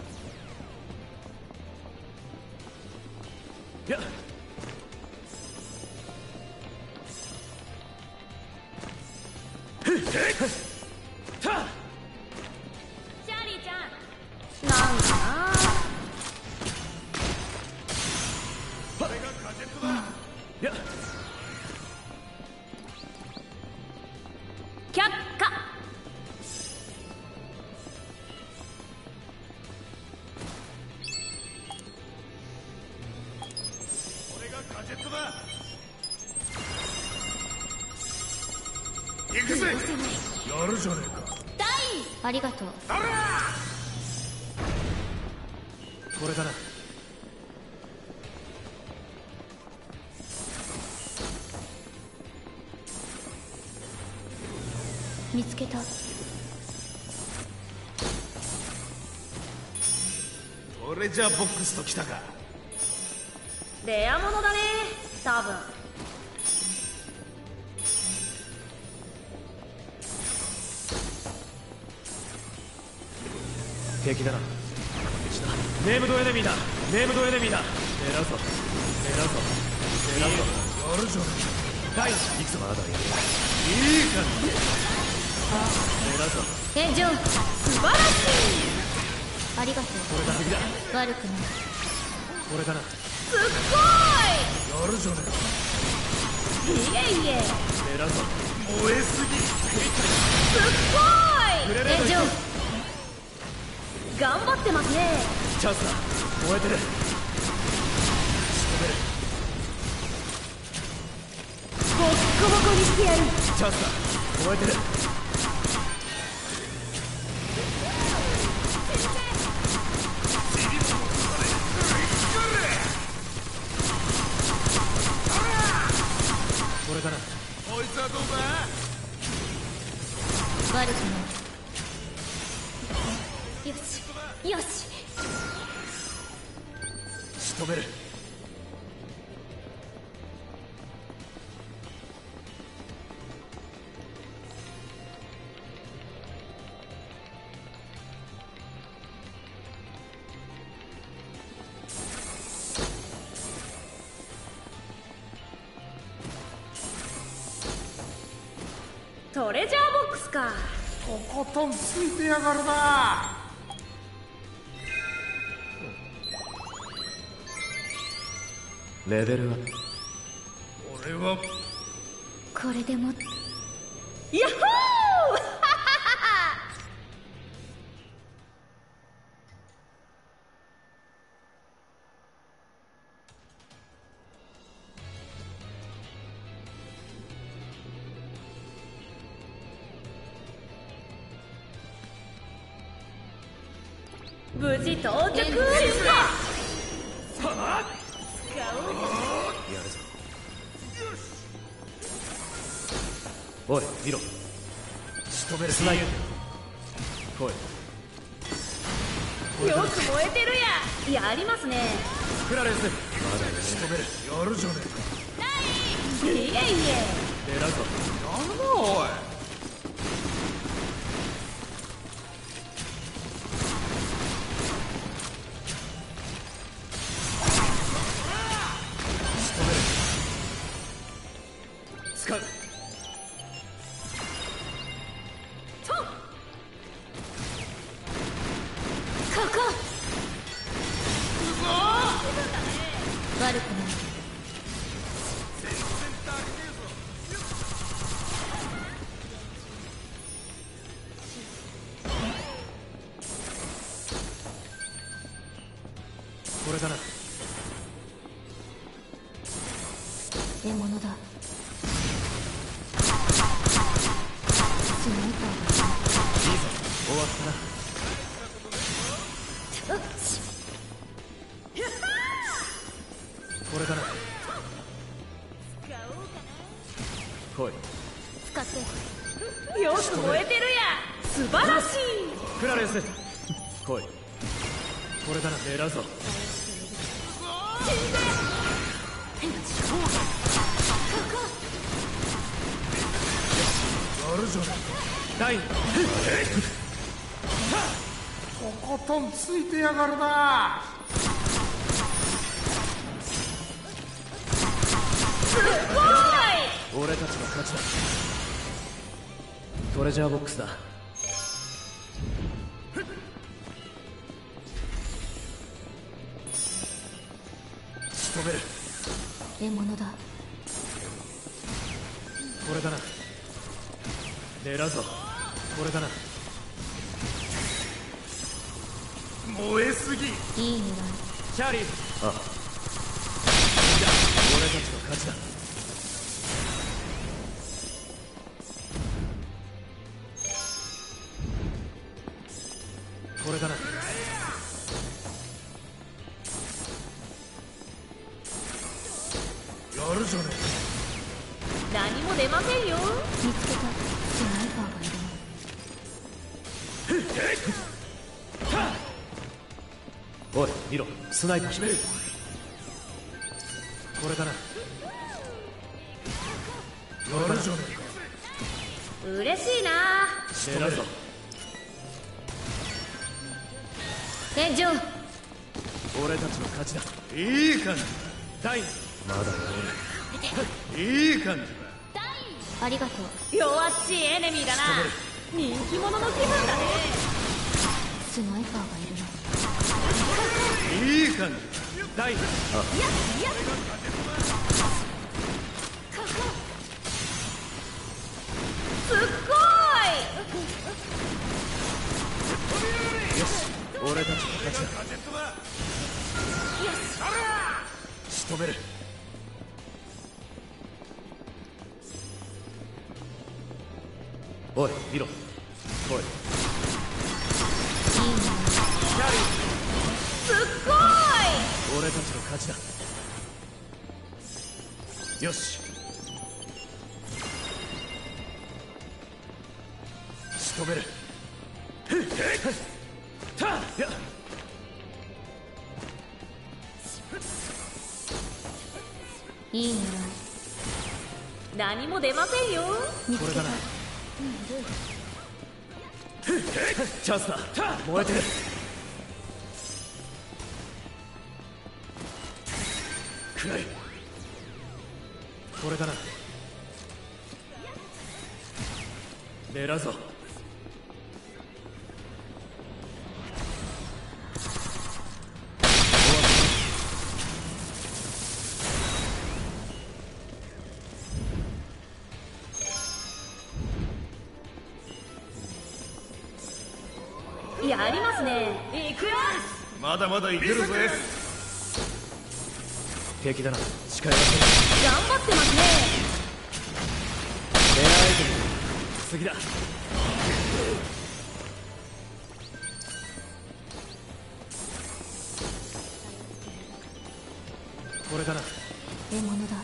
C: やっ。
B: チャーリーちゃん。なんかな。
G: 俺がガジェットだ。
C: やっ。
B: 却下。
G: 俺がガジェットだ。行くぜ。やるじゃねえか。
E: ありがとう。
C: これだな。
E: 見つけた。
G: トレジャーボックスときたか。
B: レアものだね。多分。
C: 敵だな。ネームドエネミーだ。ネームドエネミーだ。狙うぞ。狙うぞ。狙うぞ。
G: やるじゃね
C: ダイいくぞ。まだやる。
G: えか。いいか。
C: 狙うぞ。
E: ジョン、
B: 素晴らしい。
E: ありがとう。
C: これだ。敵だ。
E: 悪くない。
C: これだな。
B: すっご
G: やるじゃね
B: い。いえいえ。
C: 狙うぞ。
G: え。燃えすぎ。
B: すっごい。
E: ジョン、
B: 頑張ってますね。
C: チャンスだ。燃えてる。仕留める。
B: ボッコボコにしてやる。
C: チャンスだ。燃えてる。これだな。
G: こいつはどうだ。
E: 悪くない。よし、よし。
C: 仕留める。
B: トレジャーボックスか。
G: とことんついてやがるな。
C: レベルは
G: 俺は
E: これでも。
B: ヤッホー。無事到着。使おう。
C: やるぞ。おい見ろ、仕留める。スナイ来い。
B: よく燃えてるややりますね。
C: クラレンス、
G: 仕留める。やるじゃね
B: いえいえ。
C: 狙うぞ。
G: えか。やるなおい。
C: 使う。
B: 悪くない。
C: これだな。
B: 獲物だ。スナイパー
C: いいぞ、終わったな。
B: が。
C: これだな。来い。
B: 使って。よく燃えてるや素晴らしい。
C: クラレンス、来い。これだな。狙うぞ。
G: やるじゃね
C: ダイン。
G: えか。とことんついてやがるな。
C: 俺たちの勝ちだ。トレジャーボックスだ。仕留める。
B: 獲物だ。
C: これだな。狙うぞ。これだな。
G: 燃えすぎ。
B: いい匂い。
C: チャーリー。ああ、俺たちの勝ちだ。これだな。
G: やるじゃね
B: 何も出ませんよ。見つけた。スナイパーがいる。
C: おい見ろ、スナイパー。決める。これだな。
G: え。やるじゃね
B: 嬉しいな。
C: 狙うぞ。
B: 天井。
C: 俺たちの勝ちだ。
G: えか。いい感じ。
C: ダイン。まだや
G: いい感じだ。
B: ありがとう。弱っちいエネミーだな。人気者の気分だね。スナイパーがいるな。
G: いい感じ。
C: ダイン。
B: いやすっご
C: 俺たちの勝ちだ。仕留める。おい見ろ、来い。
B: い。いいね。
C: チャーリ
B: すっごい。
C: ー、俺たちの勝ちだ。よし、仕留める。たっや
B: いい匂い。何も出ませんよ。見つけた。
C: これだな。チャンスだ。燃えてる。くらい。これだな。狙うぞ。
B: やりますね。いくよ。
G: まだまだいけるぜ。
C: 敵だな。近寄らせる。
B: 頑張ってますね。
C: レアアイテム。次だ。これだな。
E: 獲物だ。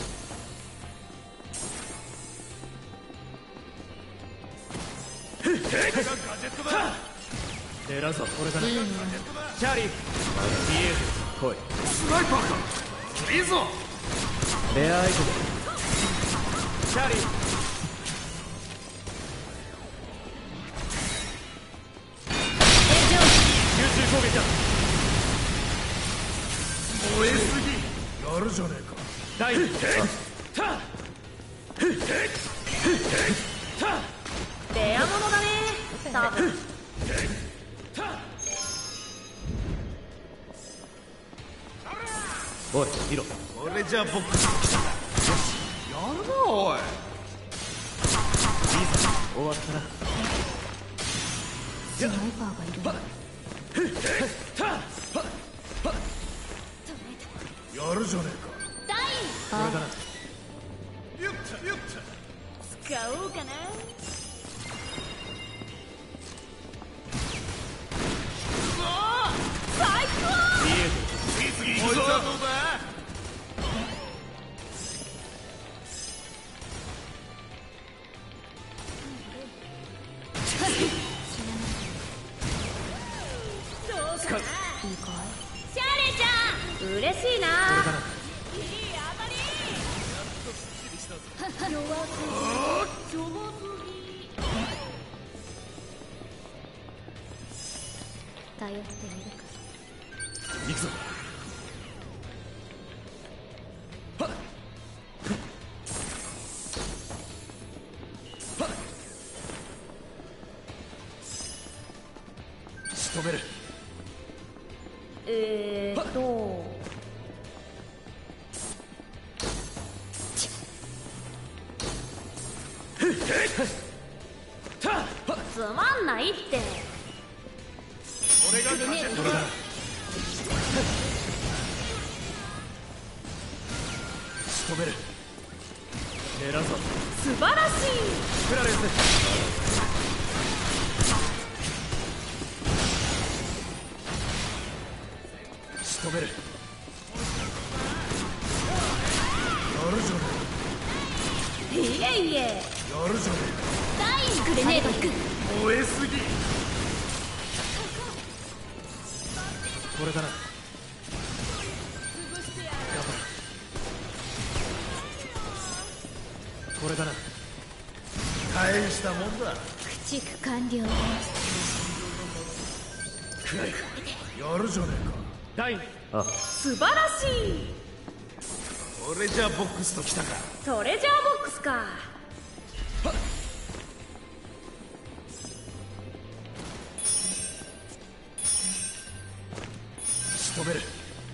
C: 狙うぞ。俺だな。チャーリー、ビエーズ、来い。
G: スナイパーか。いいぞ。
C: レアアイテム。チャーリー。集中攻撃だ。
G: 燃えすぎ。やるじゃねえか。
C: 第2
B: レアものだね多分。
C: おい見ろ。
G: これじゃ僕やるなおい。
C: 終わったな。
E: スナイパーがいるわ。
G: やるじゃねえか。
C: これだな。
G: ゆったゆった。
B: 使おうかな。
C: ビエーズ、
G: 次行くぞ。
B: どうかな。
E: いいか
B: シャーレちゃん嬉しいな。
C: これだな。
E: 頼ってみるか。
C: 行くぞ。仕留める。
B: つまんないって。
G: 俺が勝てる。
C: これだな。仕留める。狙うぞ。
B: 素晴らしい。
C: クラレンス。仕留める。
G: やるじゃね
B: いえいえ。
G: え。やるじゃね
B: グレネード行く。
G: え。燃えすぎ。
C: これだな。これだな。
G: 大したもんだ。
E: 駆逐完了。
G: やるじゃねえか。
C: 第2。あ、
B: 素晴らしい。
G: これじゃボックスときたか。
B: トレジャーボックスか。
G: 仕留める。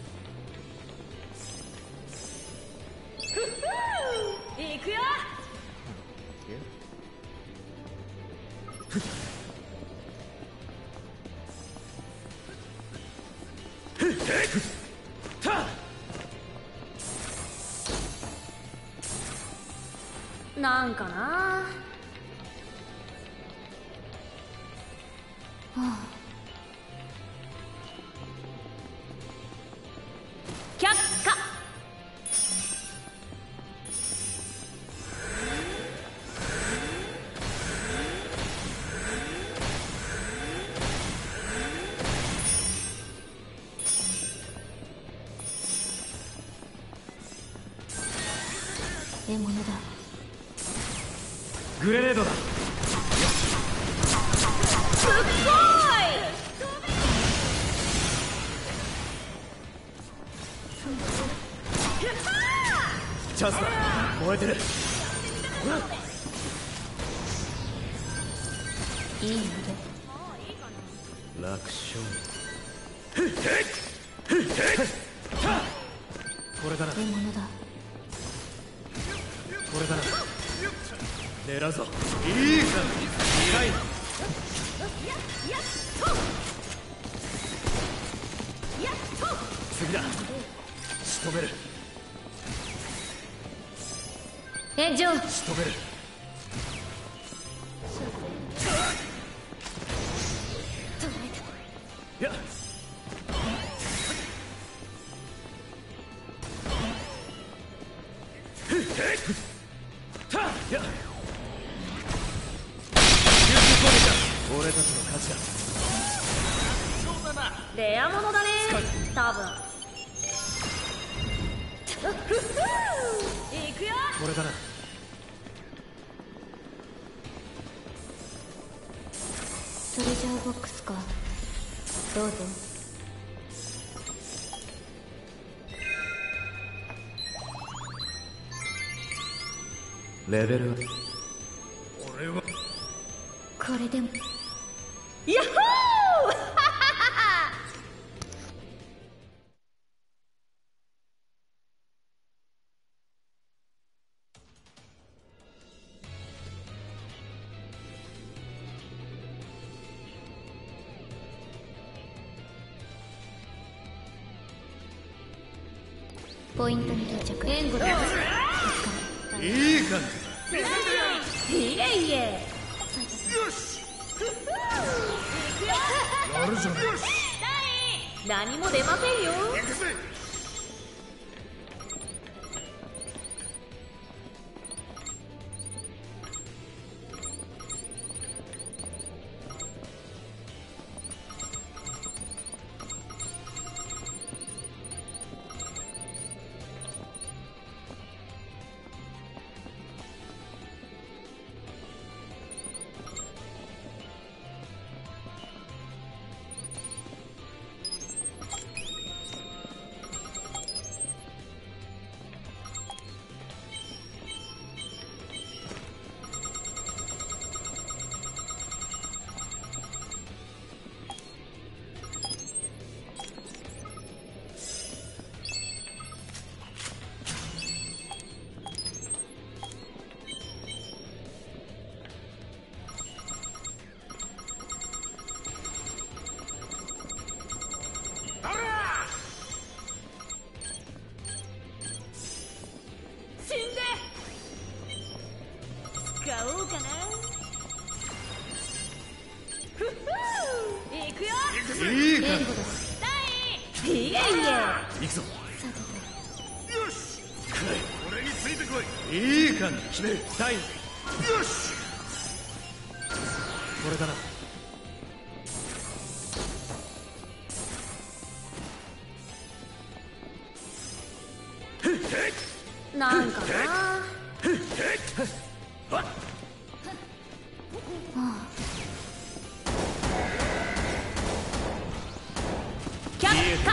B: 行くよ。なんかな。却下。
E: 獲物だ。
C: グレネードだ。
B: すっごい。
C: チャンスだ。燃えてる。
E: いい腕。
C: 楽勝。これだな。
E: 獲物だ。
C: これだな。狙うぞ。
G: いいか。
C: 第2。次だ。仕留める。
E: 炎上。
C: 仕留める。いや。 たや俺たちの勝ちだ。
B: レアものだね多分。行くよ。
C: これだな。
E: トレジャーボックスか。どうぞ。
C: レベルは
G: 俺は
E: これでも
B: ヤッホー
E: ポイントに到着。援護だ。
G: いい感
B: いえいえ。
G: じやるじゃね
B: 何も出ませんよ。
G: え。行くぜ。
B: 使おうかな。ふふー行くよ。
G: いい感
B: いえいえ。
C: 行くぞ。
G: じ。よし。俺についてこい。いい感じ。
C: 決める。タイム。
G: よし。
C: これだな。
B: なんかな。却下。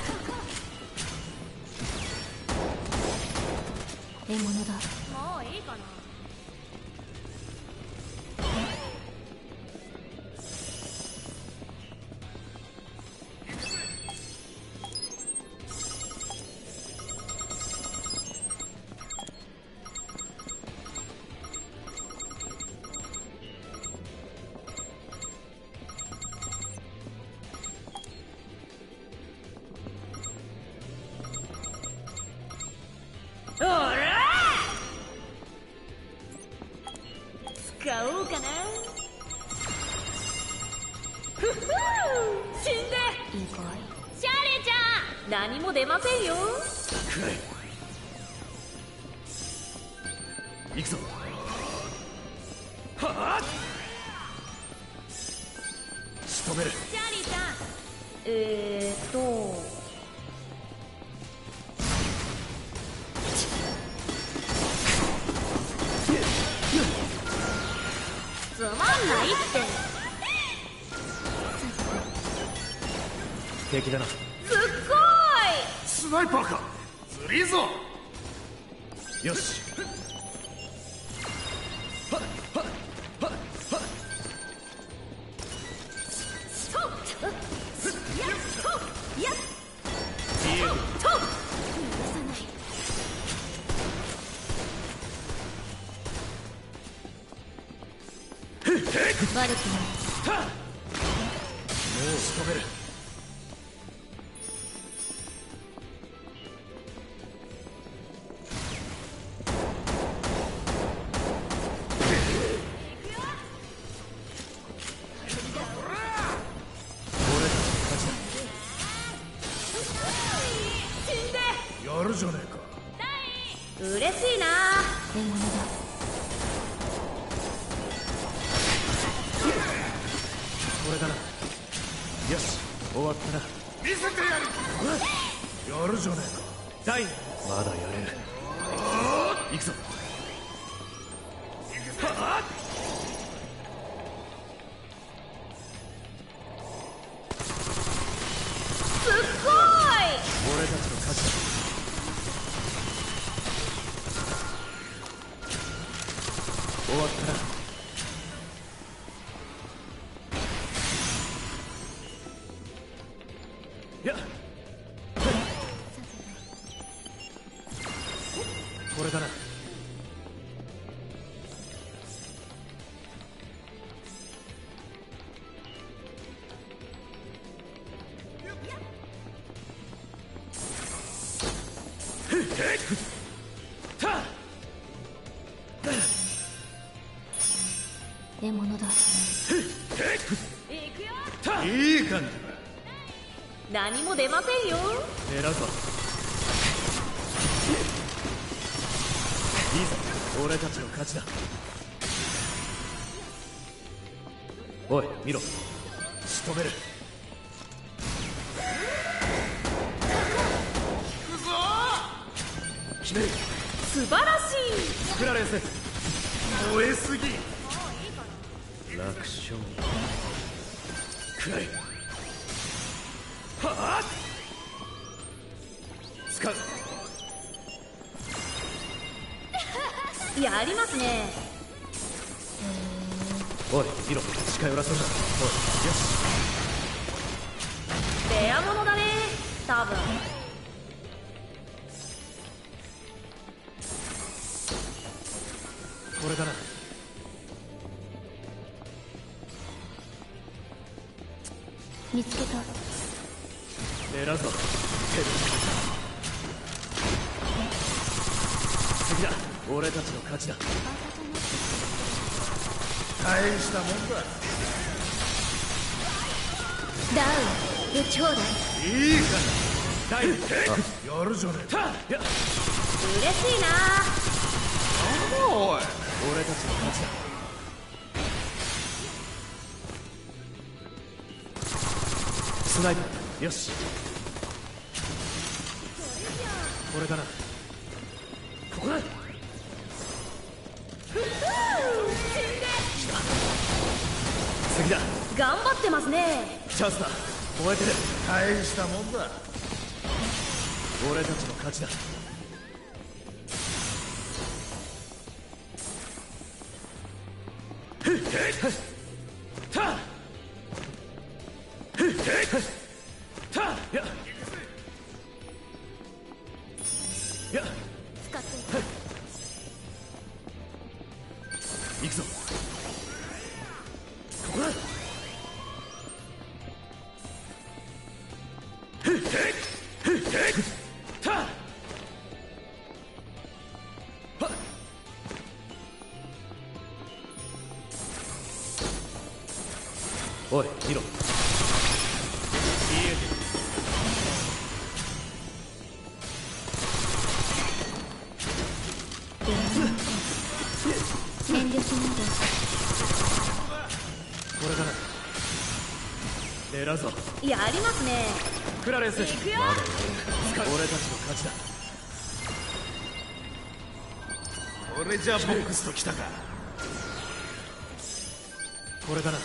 E: 獲物だ。
B: もういいかな。おら使おうかな。ふふー死んで。
E: いいかい。
B: シャーレちゃん何も出ませんよ。
C: くらい。行くぞ。はあ。仕留める。
B: シャーリーちゃんつまんないって。
C: 敵だな。
B: すっごい。
G: スナイパーか。ずりーぞ。
C: よし。
E: 悪くない。
C: もう仕留める。
G: やるじゃねえか。
B: 嬉しいな。
E: 獲物だ。
C: これだな。よし、終わったな。
G: 見せてやる。やるじゃねえか。
C: ダイン、まだやれる。行くぞ。はっ、
B: すっごい。
C: 俺たちの勝ちだ。終わったな。やっ、これだな。
E: 獲物だ。
G: いい感じだ。
B: 何も出ませんよ。
C: 狙うぞ。いいぞ、俺たちの勝ちだ。おい、見ろ、仕留める。決める。
B: 素晴らしい。
C: クラレンス、
G: 燃えすぎ。
C: 楽勝。くらえ。はあ、使う。
B: やりますね。
C: おい、見ろ、近寄らせるな。おい、よし。
B: レアものだね、多分。
C: これだな。
E: 見つけた。
C: 狙うぞ。次だ、俺たちの勝ちだ。
G: 大したもんだ。
E: ダウン、撃ち放題。
G: いい感
C: ダイブ。
G: じ。やるじゃねえか。
C: たっ、や、
B: 嬉しいな。
G: おい。
C: 俺たちの勝ちだ。スナイパー、よし。これだな。ここだ。次だ。
B: 頑張ってますね。
C: チャンスだ。燃えてる。
G: 大したもんだ。
C: 俺たちの勝ちだ。たっ、たっ、や、や、
E: 使って
C: 行くぞ。ここだ。たっ、はっ、おい、見ろ。
E: 遠慮しないで。
C: これだな。狙うぞ。
B: やりますね。
C: クラレンス、
B: 行くよ。
C: 使う。俺たちの勝ちだ。
G: これじゃボックスときたか。
C: これだな。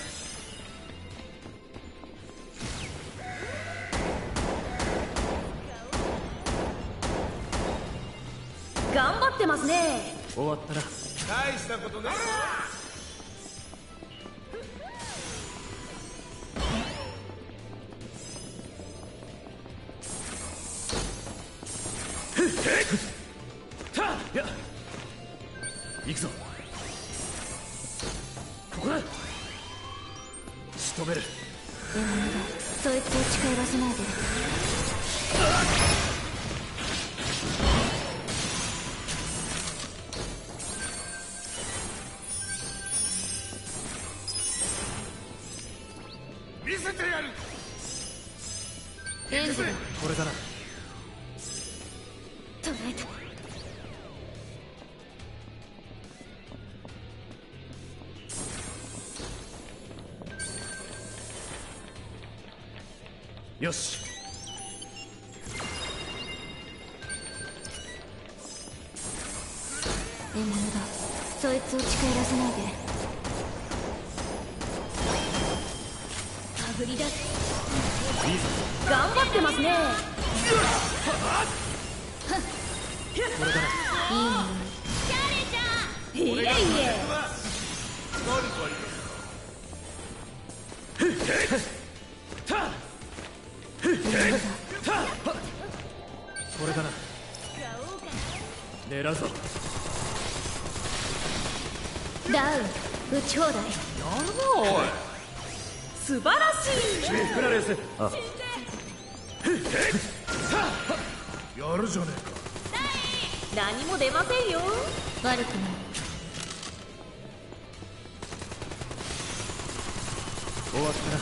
B: 頑張ってますね。
C: 終わったな。
G: 大したことね
C: たっ、や、行くぞ。ここだ。仕留める。
E: 獲物だ。そいつを近寄らせないで。
G: 見せてやる。
E: エンジェル、
C: これだな。
E: 捕らえた。
C: よし。
B: 獲物だ。そいつを近寄らせないで。あぶりだ。頑張ってますね。
C: これだな。
B: いいね。いえいえ。
C: これだな。狙うぞ。
B: ダウン撃ち放題。素晴らしい。
C: クラレス。あ、
G: やるじゃねえか。
B: 何も出ませんよ。悪くない。
C: 終わったな。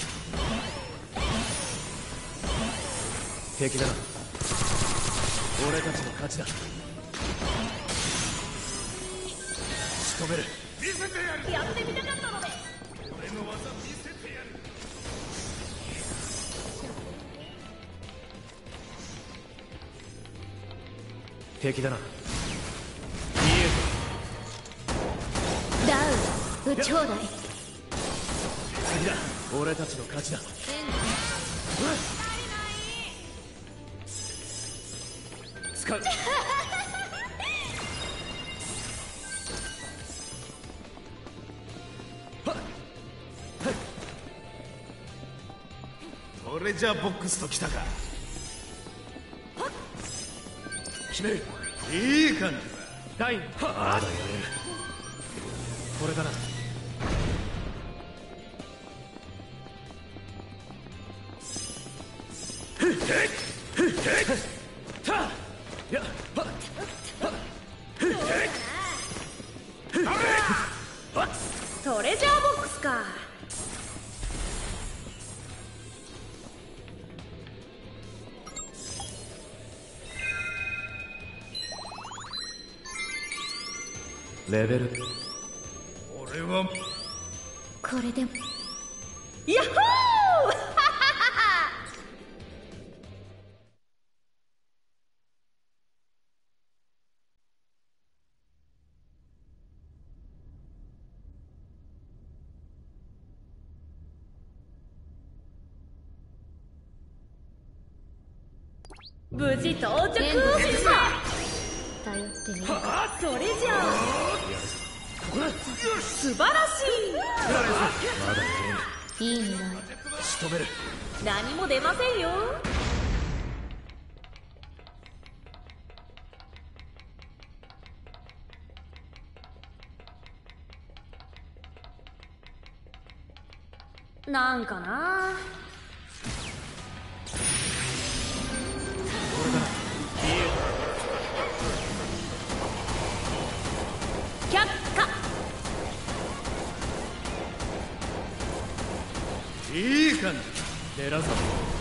C: 平気だな。俺たちの勝ちだ。仕留める。
G: 見せてやる。
B: やってみたかったので。
G: 俺の技見せてやる。
C: 平気だな。
B: ダウン撃ち放題。
C: 次だ。俺たちの勝ちだ。使う。
G: トレジャーボックスときたか。
C: 決める。
G: いい感じだ。
C: ダイン。まだやれる。これだな。
B: トレジャーボックスか。
C: レベル。
G: 俺は
B: これでも。
E: ヤッホー無事到着。
B: 頼ってみる。
E: それじゃあ素晴らし
C: まだやれる。
B: いい狙い。
C: 仕留める。
E: い。何も出ませんよ。なんかな。
C: これだな。
E: 却下。
G: いい感じ。
C: 狙うぞ。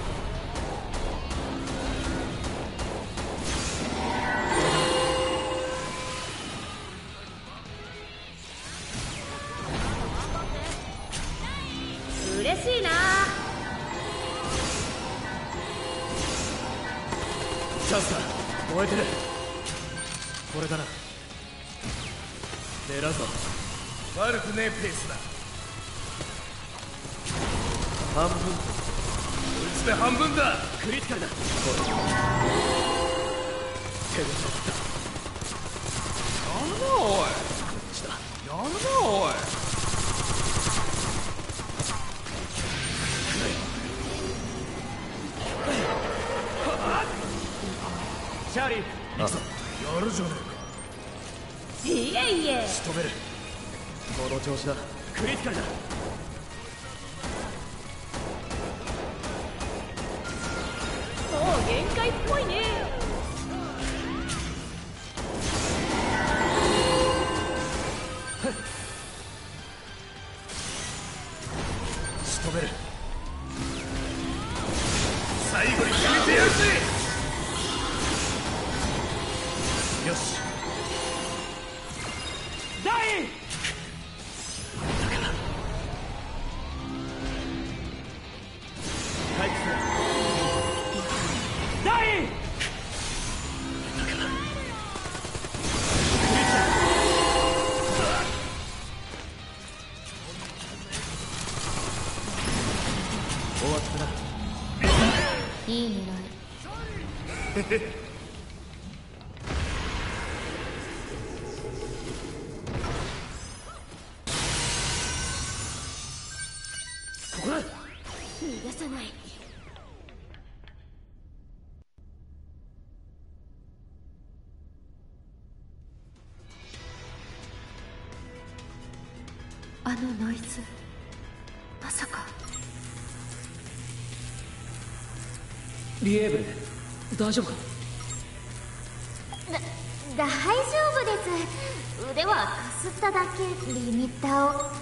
E: 嬉しいな。
C: チャンスだ。燃えてる。これだな。狙うぞ。
G: 悪くねえペースだ。
C: 半分。
G: こいつで半分だ。
C: クリティカルだ。これ。手が
G: やるなおい。
C: こっちだ。
G: やるなおい。
C: チャーリー。行くぞ。
G: やるじゃね
E: いえいえ。
C: 仕留める。この調子だ。クリティカルだ。
E: もう限界っぽいね。
C: 仕留める。
G: 最後に決めてやるぜ。
C: よし。ダイン。回復する。 ここだ。
B: 逃がさない。
E: あのノイズ、まさか。
F: リエーブル、大丈夫か？
B: 大丈夫です。腕はかすっただけ。リミッターを。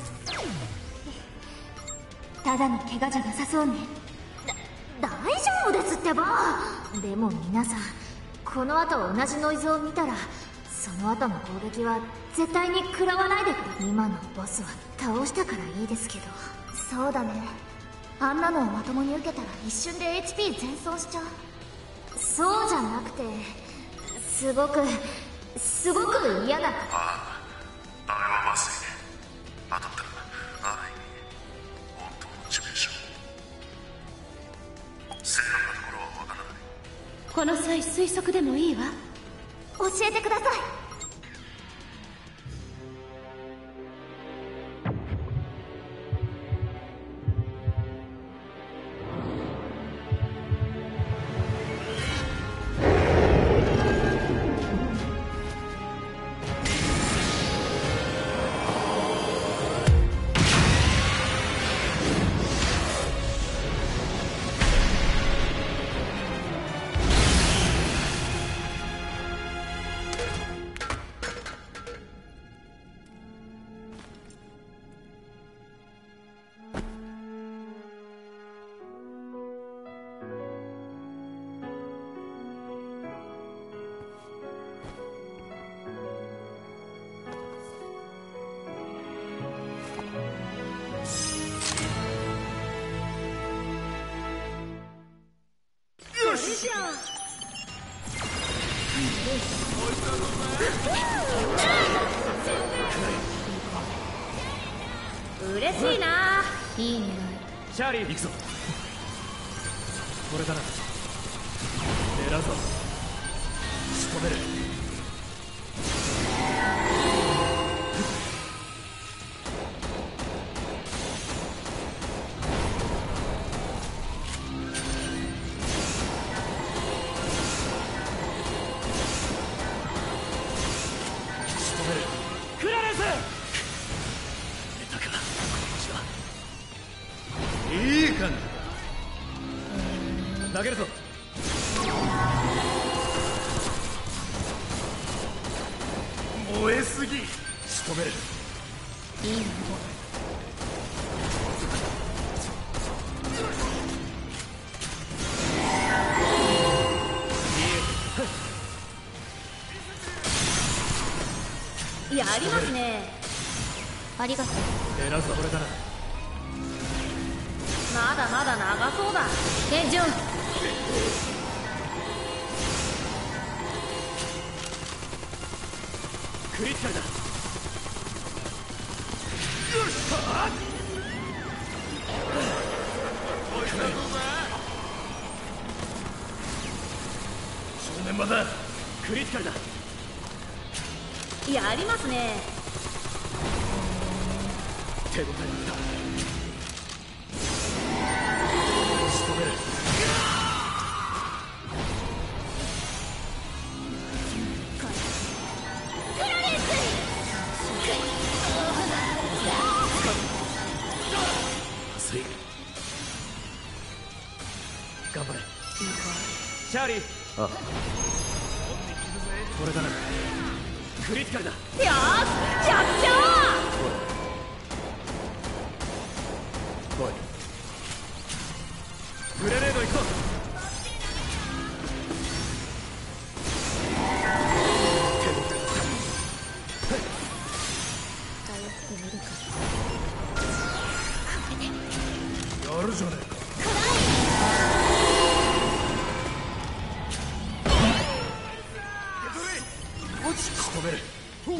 B: ただの怪我じゃなさそうね。大丈夫ですってば。でも皆さん、この後同じノイズを見たらその後の攻撃は絶対に食らわないでくれ。今のボスは倒したからいいですけど。そうだね、あんなのをまともに受けたら一瞬で HP 全損しちゃう。そうじゃなくて、すごく嫌だ。
D: あれはまずいね。当たったらある意味本当の致命傷。正確なところはわからない。
E: この際推測でもいいわ。
B: 教えてください。
E: 嬉しいな。
B: いいね。
C: チャーリー、行くぞ。これだな。狙うぞ。仕留める。クラレンス。出たか、こっちは。いい感じだ。投げるぞ。燃えすぎ。仕留める。
B: いいね。
E: やりますね。
B: ありがとう。
C: 狙うぞ。これだな。
E: まだまだ長そうだ。
B: ジョン。
C: クリティカルだ。正念場だ。クリティカルだ。
E: やりますね。
C: 手応えだった。仕留める。まずい。頑張れ。チャーリー。あ、これだな。クリティカルだ。
E: よーし、やっちゃ
C: おう。来い。グレネード行くぞ。やるじゃねえか。仕留める。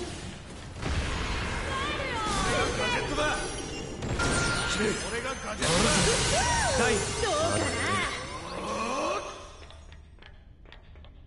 C: ガジェットだ。決める。俺がガジェットだ。第
E: どうかな。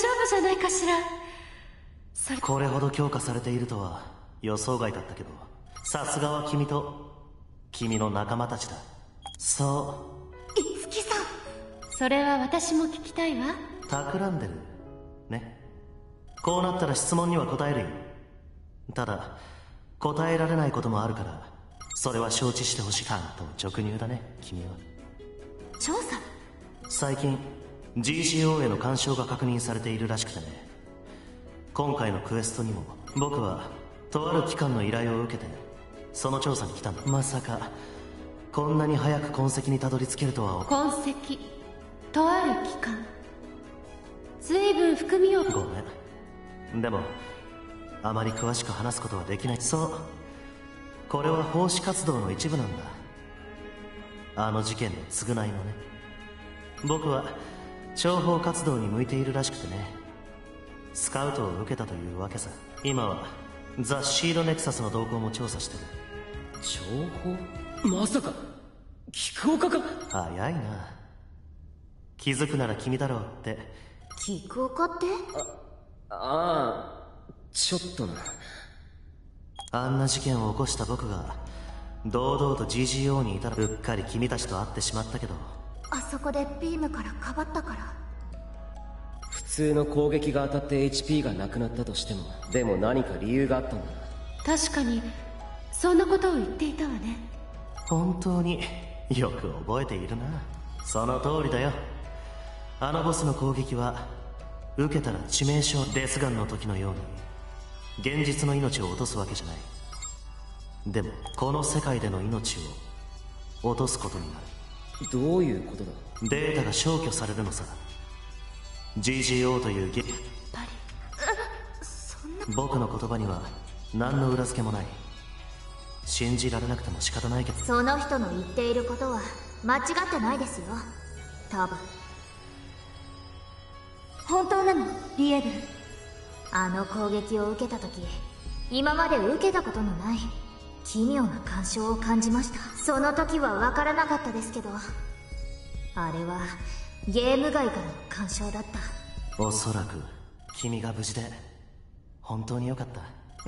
E: 夫じゃないかしら。
H: これほど強化されているとは予想外だったけど、さすがは君と君の仲間たちだ。そう。
B: 樹さん。
E: それは私も聞きたいわ。
H: 企んでるね。こうなったら質問には答えるよ。ただ答えられないこともあるから、それは承知してほしい。単と直入だね、君は。
B: 調査？
H: 最近 GCO への干渉が確認されているらしくてね。今回のクエストにも僕はとある機関の依頼を受けてその調査に来たんだ。まさかこんなに早く痕跡にたどり着けるとは。
E: 痕跡、とある機関。随分含みを。
H: ごめん、でもあまり詳しく話すことはできない。そう、これは奉仕活動の一部なんだ。あの事件の償いのね。僕は諜報活動に向いているらしくてね、スカウトを受けたというわけさ。今はザ・シードネクサスの動向も調査してる。
F: 情報？まさか菊岡か？
H: 早いな。気づくなら君だろうって。
B: 菊岡って？
F: ああ、ちょっとな。
H: あんな事件を起こした僕が堂々と GGO にいたら、うっかり君たちと会ってしまったけど。
B: あそこでビームからかばったから。
F: 普通の攻撃が当たって HP がなくなったとしても、でも何か理由があったんだ。
E: 確かにそんなことを言っていたわね。
H: 本当によく覚えているな。その通りだよ。あのボスの攻撃は受けたら致命傷。デスガンの時のように現実の命を落とすわけじゃない。でもこの世界での命を落とすことになる。
F: どういうことだ？
H: データが消去されるのさ。 GGO という僕の言葉には何の裏付けもない。信じられなくても仕方ないけど。
B: その人の言っていることは間違ってないですよ、多分。本当なの、リエブル。あの攻撃を受けた時、今まで受けたことのない奇妙な感傷を感じました。その時は分からなかったですけど、あれはゲーム外からの干渉だった。
H: おそらく君が無事で本当によかった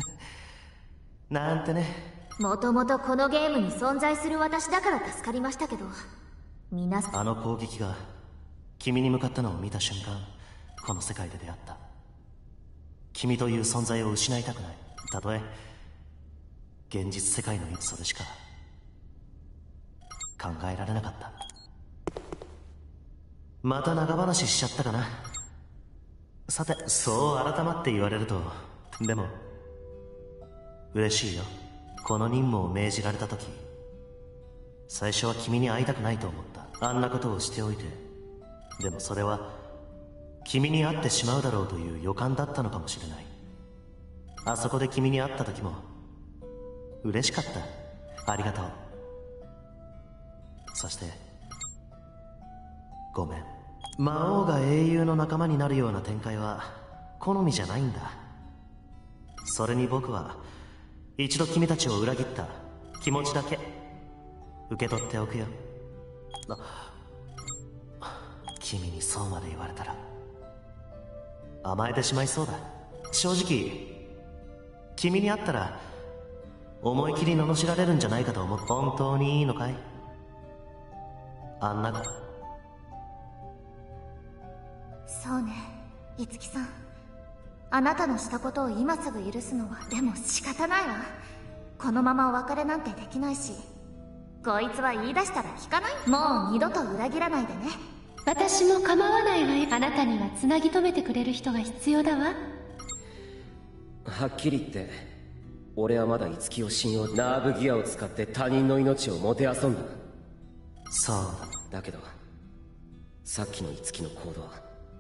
H: なんてね。
B: もともとこのゲームに存在する私だから助かりましたけど、皆さん。
H: あの攻撃が君に向かったのを見た瞬間、この世界で出会った。君という存在を失いたくない。たとえ現実世界のそれしか考えられなかった。また長話しちゃったかな。さて、そう改まって言われると。でも嬉しいよ。この任務を命じられた時、最初は君に会いたくないと思った。あんなことをしておいて。でもそれは君に会ってしまうだろうという予感だったのかもしれない。あそこで君に会った時も嬉しかった。ありがとう。そしてごめん。魔王が英雄の仲間になるような展開は好みじゃないんだ。それに僕は一度君たちを裏切った気持ちだけ受け取っておくよ。君にそうまで言われたら甘えてしまいそうだ。正直君に会ったら思い切り罵られるんじゃないかと思って。本当にいいのかい？あんな。
B: そうね、樹さん。あなたのしたことを今すぐ許すのはでも仕方ないわ。このままお別れなんてできないし、こいつは言い出したら聞かない。もう二度と裏切らないでね。
E: 私も構わないわよ。あなたにはつなぎ止めてくれる人が必要だわ。
F: はっきり言って俺はまだ樹を信用。ナーブギアを使って他人の命をもてあそんだ。
H: そう
F: だけどさっきの樹の行動は、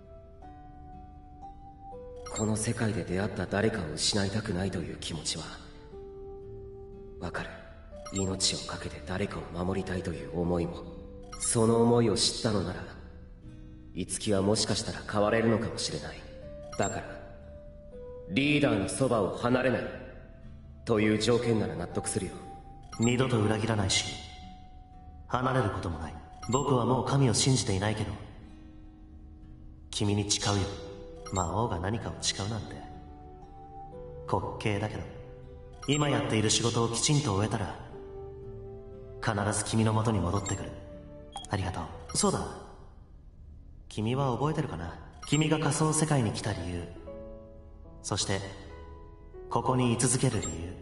F: この世界で出会った誰かを失いたくないという気持ちはわかる。命を懸けて誰かを守りたいという思いも。その思いを知ったのなら樹はもしかしたら変われるのかもしれない。だからリーダーのそばを離れないという条件なら納得するよ。
H: 二度と裏切らないし離れることもない。僕はもう神を信じていないけど君に誓うよ。 魔王が何かを誓うなんて滑稽だけど、今やっている仕事をきちんと終えたら必ず君の元に戻ってくる。ありがとう。そうだ、君は覚えてるかな、君が仮想世界に来た理由、そしてここに居続ける理由。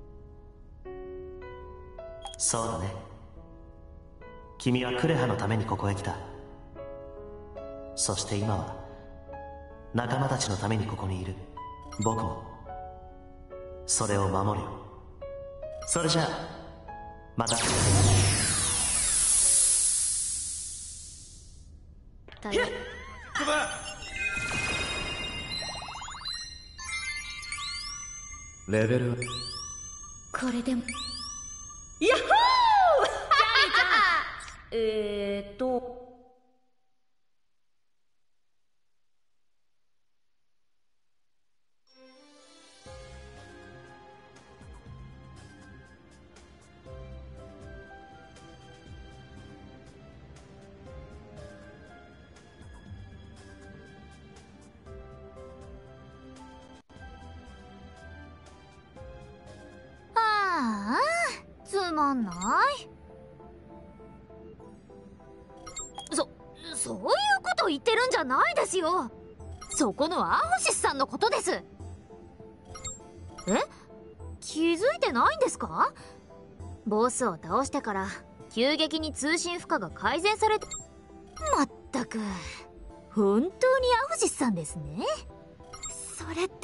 H: そうだね、君はクレハのためにここへ来た。そして今は仲間たちのためにここにいる。僕もそれを守るよ。それじゃあまた。
C: レベルは
B: これでも。
E: ヤッホー
B: ああ、つまんない。そういうこと言ってるんじゃないですよ。そこのアホシスさんのことです。え、気づいてないんですか？ボスを倒してから急激に通信負荷が改善されて。まったく本当にアホシスさんですね。それって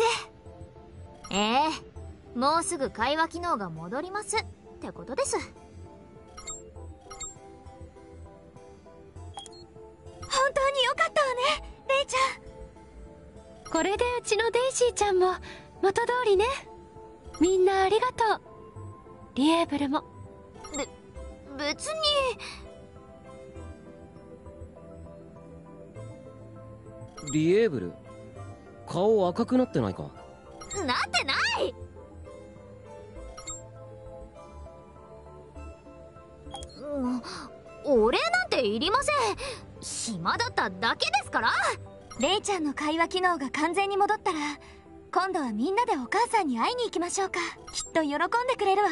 B: もうすぐ会話機能が戻りますってことです。本当によかったわね、レイちゃん。
E: これでうちのデイジーちゃんも元通りね。みんなありがとう。リエーブルも。
B: 別に。
F: リエーブル、顔赤くなってないか？
B: なってない。俺なんていりません。暇だっただけですから。レイちゃんの会話機能が完全に戻ったら今度はみんなでお母さんに会いに行きましょうか。きっと喜んでくれるわ。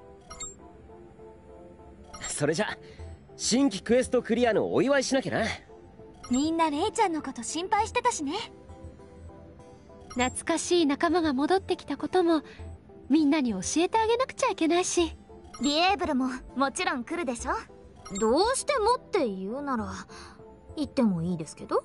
F: それじゃ新規クエストクリアのお祝いしなきゃな。
B: みんなレイちゃんのこと心配してたしね。
E: 懐かしい仲間が戻ってきたこともみんなに教えてあげなくちゃいけないし。
B: リエーブルももちろん来るでしょ。どうしてもって言うなら言ってもいいですけど。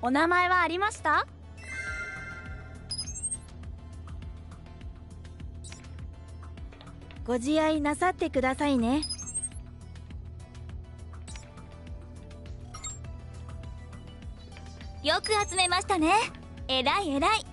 B: お名前はありました？ご自愛なさってくださいね。よく集めましたね。えらいえらい。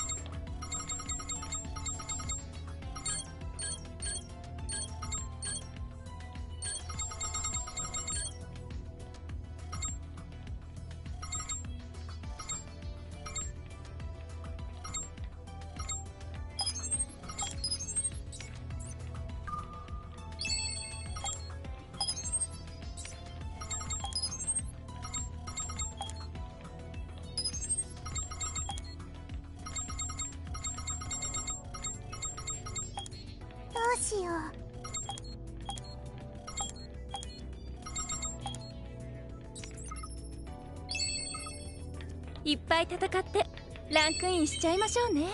I: どうしよう。
B: いっぱい戦ってランクインしちゃいましょうね。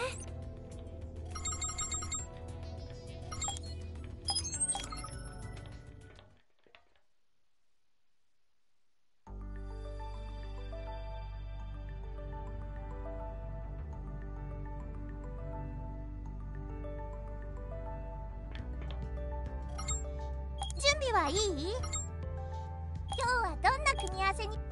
I: 準備はいい？今日はどんな組み合わせに？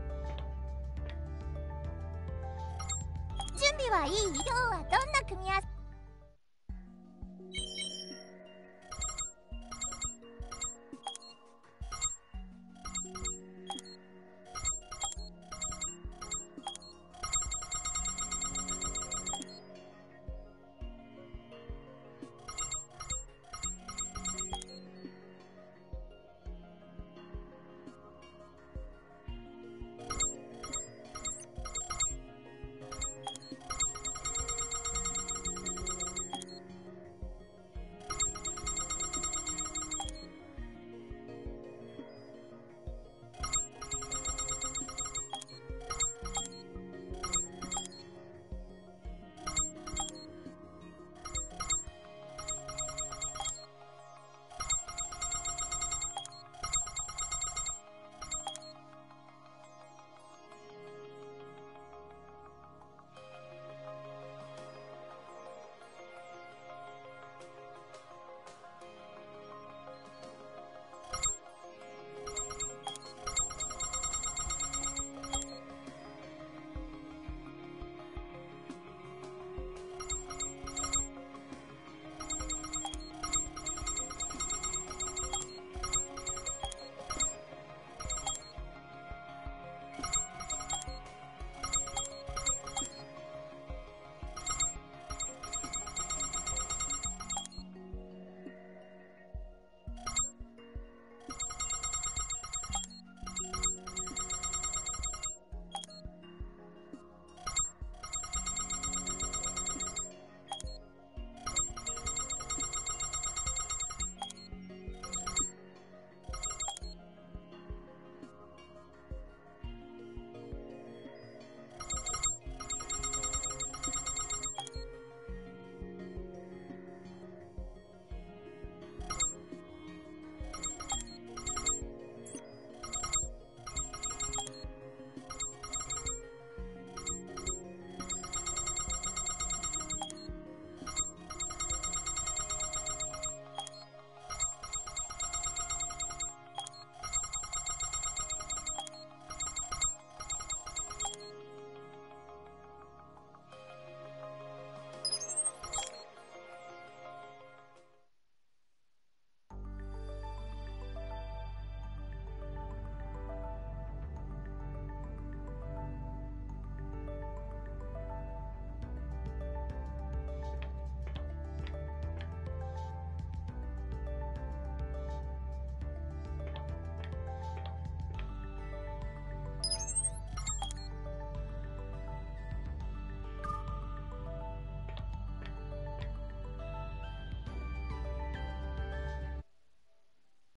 I: 準備はいい？今日はどんな組み合わせ？